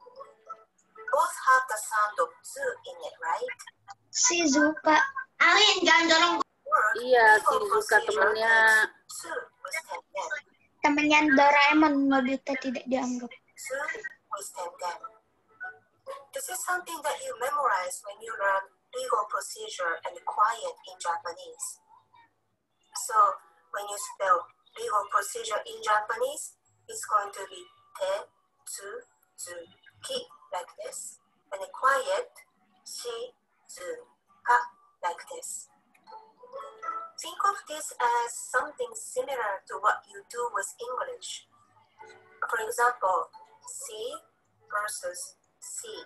Both have the sound of zu in it, right? Shizuka. Alin, jangan dorong. Word, Iya, legal Shizuka procedure temennya. takes zu with 10 10. Temennya Doraemon, Nobita tidak dianggap. Zu with 10 10. This is something that you memorize when you learn legal procedure and quiet in Japanese. So when you spell legal procedure in Japanese, it's going to be te, tsu, zu, ki, like this. And the quiet, shi, zu, ka, like this. Think of this as something similar to what you do with English. For example, see versus see.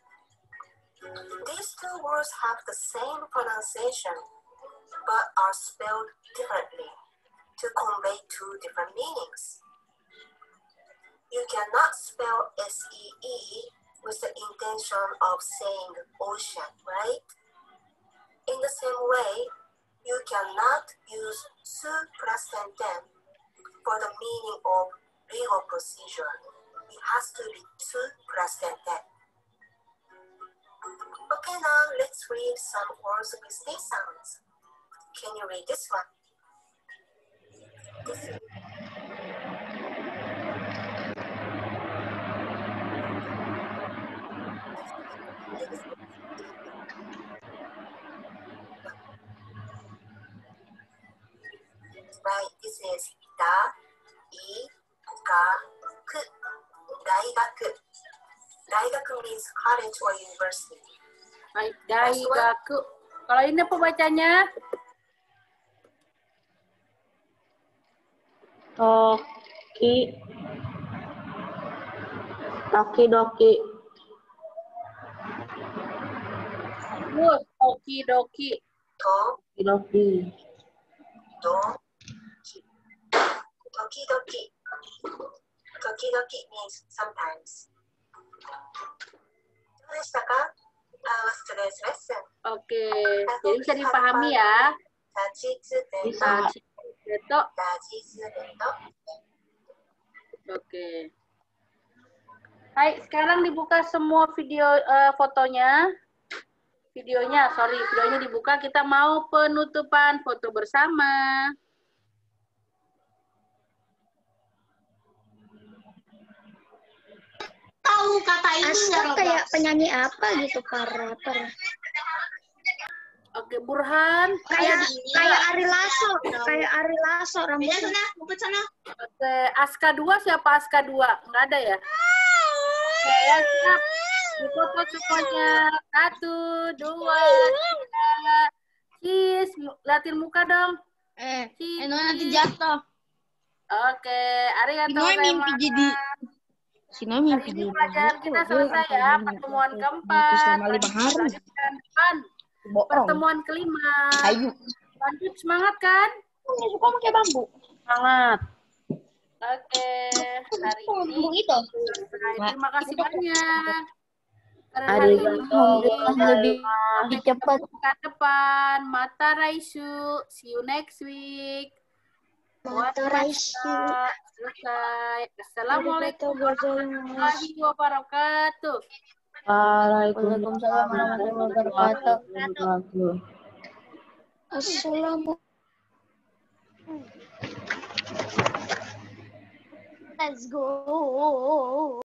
These two words have the same pronunciation, but are spelled differently to convey two different meanings. You cannot spell S-E-E with the intention of saying ocean, right? In the same way, you cannot use su plus 10 for the meaning of legal procedure. It has to be su plus 10. Okay, now let's read some words with these sounds. Can you read this one? Right, this is da, I, ga, ku. Daigaku. Daigaku means college or university. Baik, daigaku. Kalau ini apa bacanya? Toki. Toki-doki. Good, okidoki. To, Toki-doki. do, tokidoki. Tokidoki means sometimes. どうでしたか? How was today's lesson? Oke, jadi bisa dipahami ya. 立ちつてと、 Bisa. Beto. 立ちつてと。 Oke. Hai, sekarang dibuka semua video fotonya. Videonya dibuka. Kita mau penutupan foto bersama. Tahu kata ini Aska nggak, kayak Roblox? penyanyi apa gitu, para rapper. Oke, Burhan. Kayak Ari Lasso, rambutnya. Sana, ngumpet sana. Oke, Aska 2 siapa Aska 2? Nggak ada ya? Oke, ya siap. Difoto semuanya. 1, 2, 3. Cheese. Liatin muka dong. Cheese. Nanti jatuh. Oke, arigatou Sinoy mimpi gozaimasu. jadi Sinoy Hari mimpi ini jadi pelajaran kita selesai ya. Pertemuan keempat. selama 5 hari. Lanjutkan depan. Bohong. Pertemuan kelima. Ayo. Lanjut, semangat kan? Aku suka pakai bambu. Semangat. Oke, hari ini Bambu itu. selesai. Terima kasih banyak. Karena Hari hari ini lebih cepat. pekan depan. Mata Raisu. See you next week. Mata Raisu. Selesai. Assalamualaikum Warahmatullahi warahmatullahi wabarakatuh. Waalaikumsalam warahmatullahi wabarakatuh. Assalamualaikum. Let's go.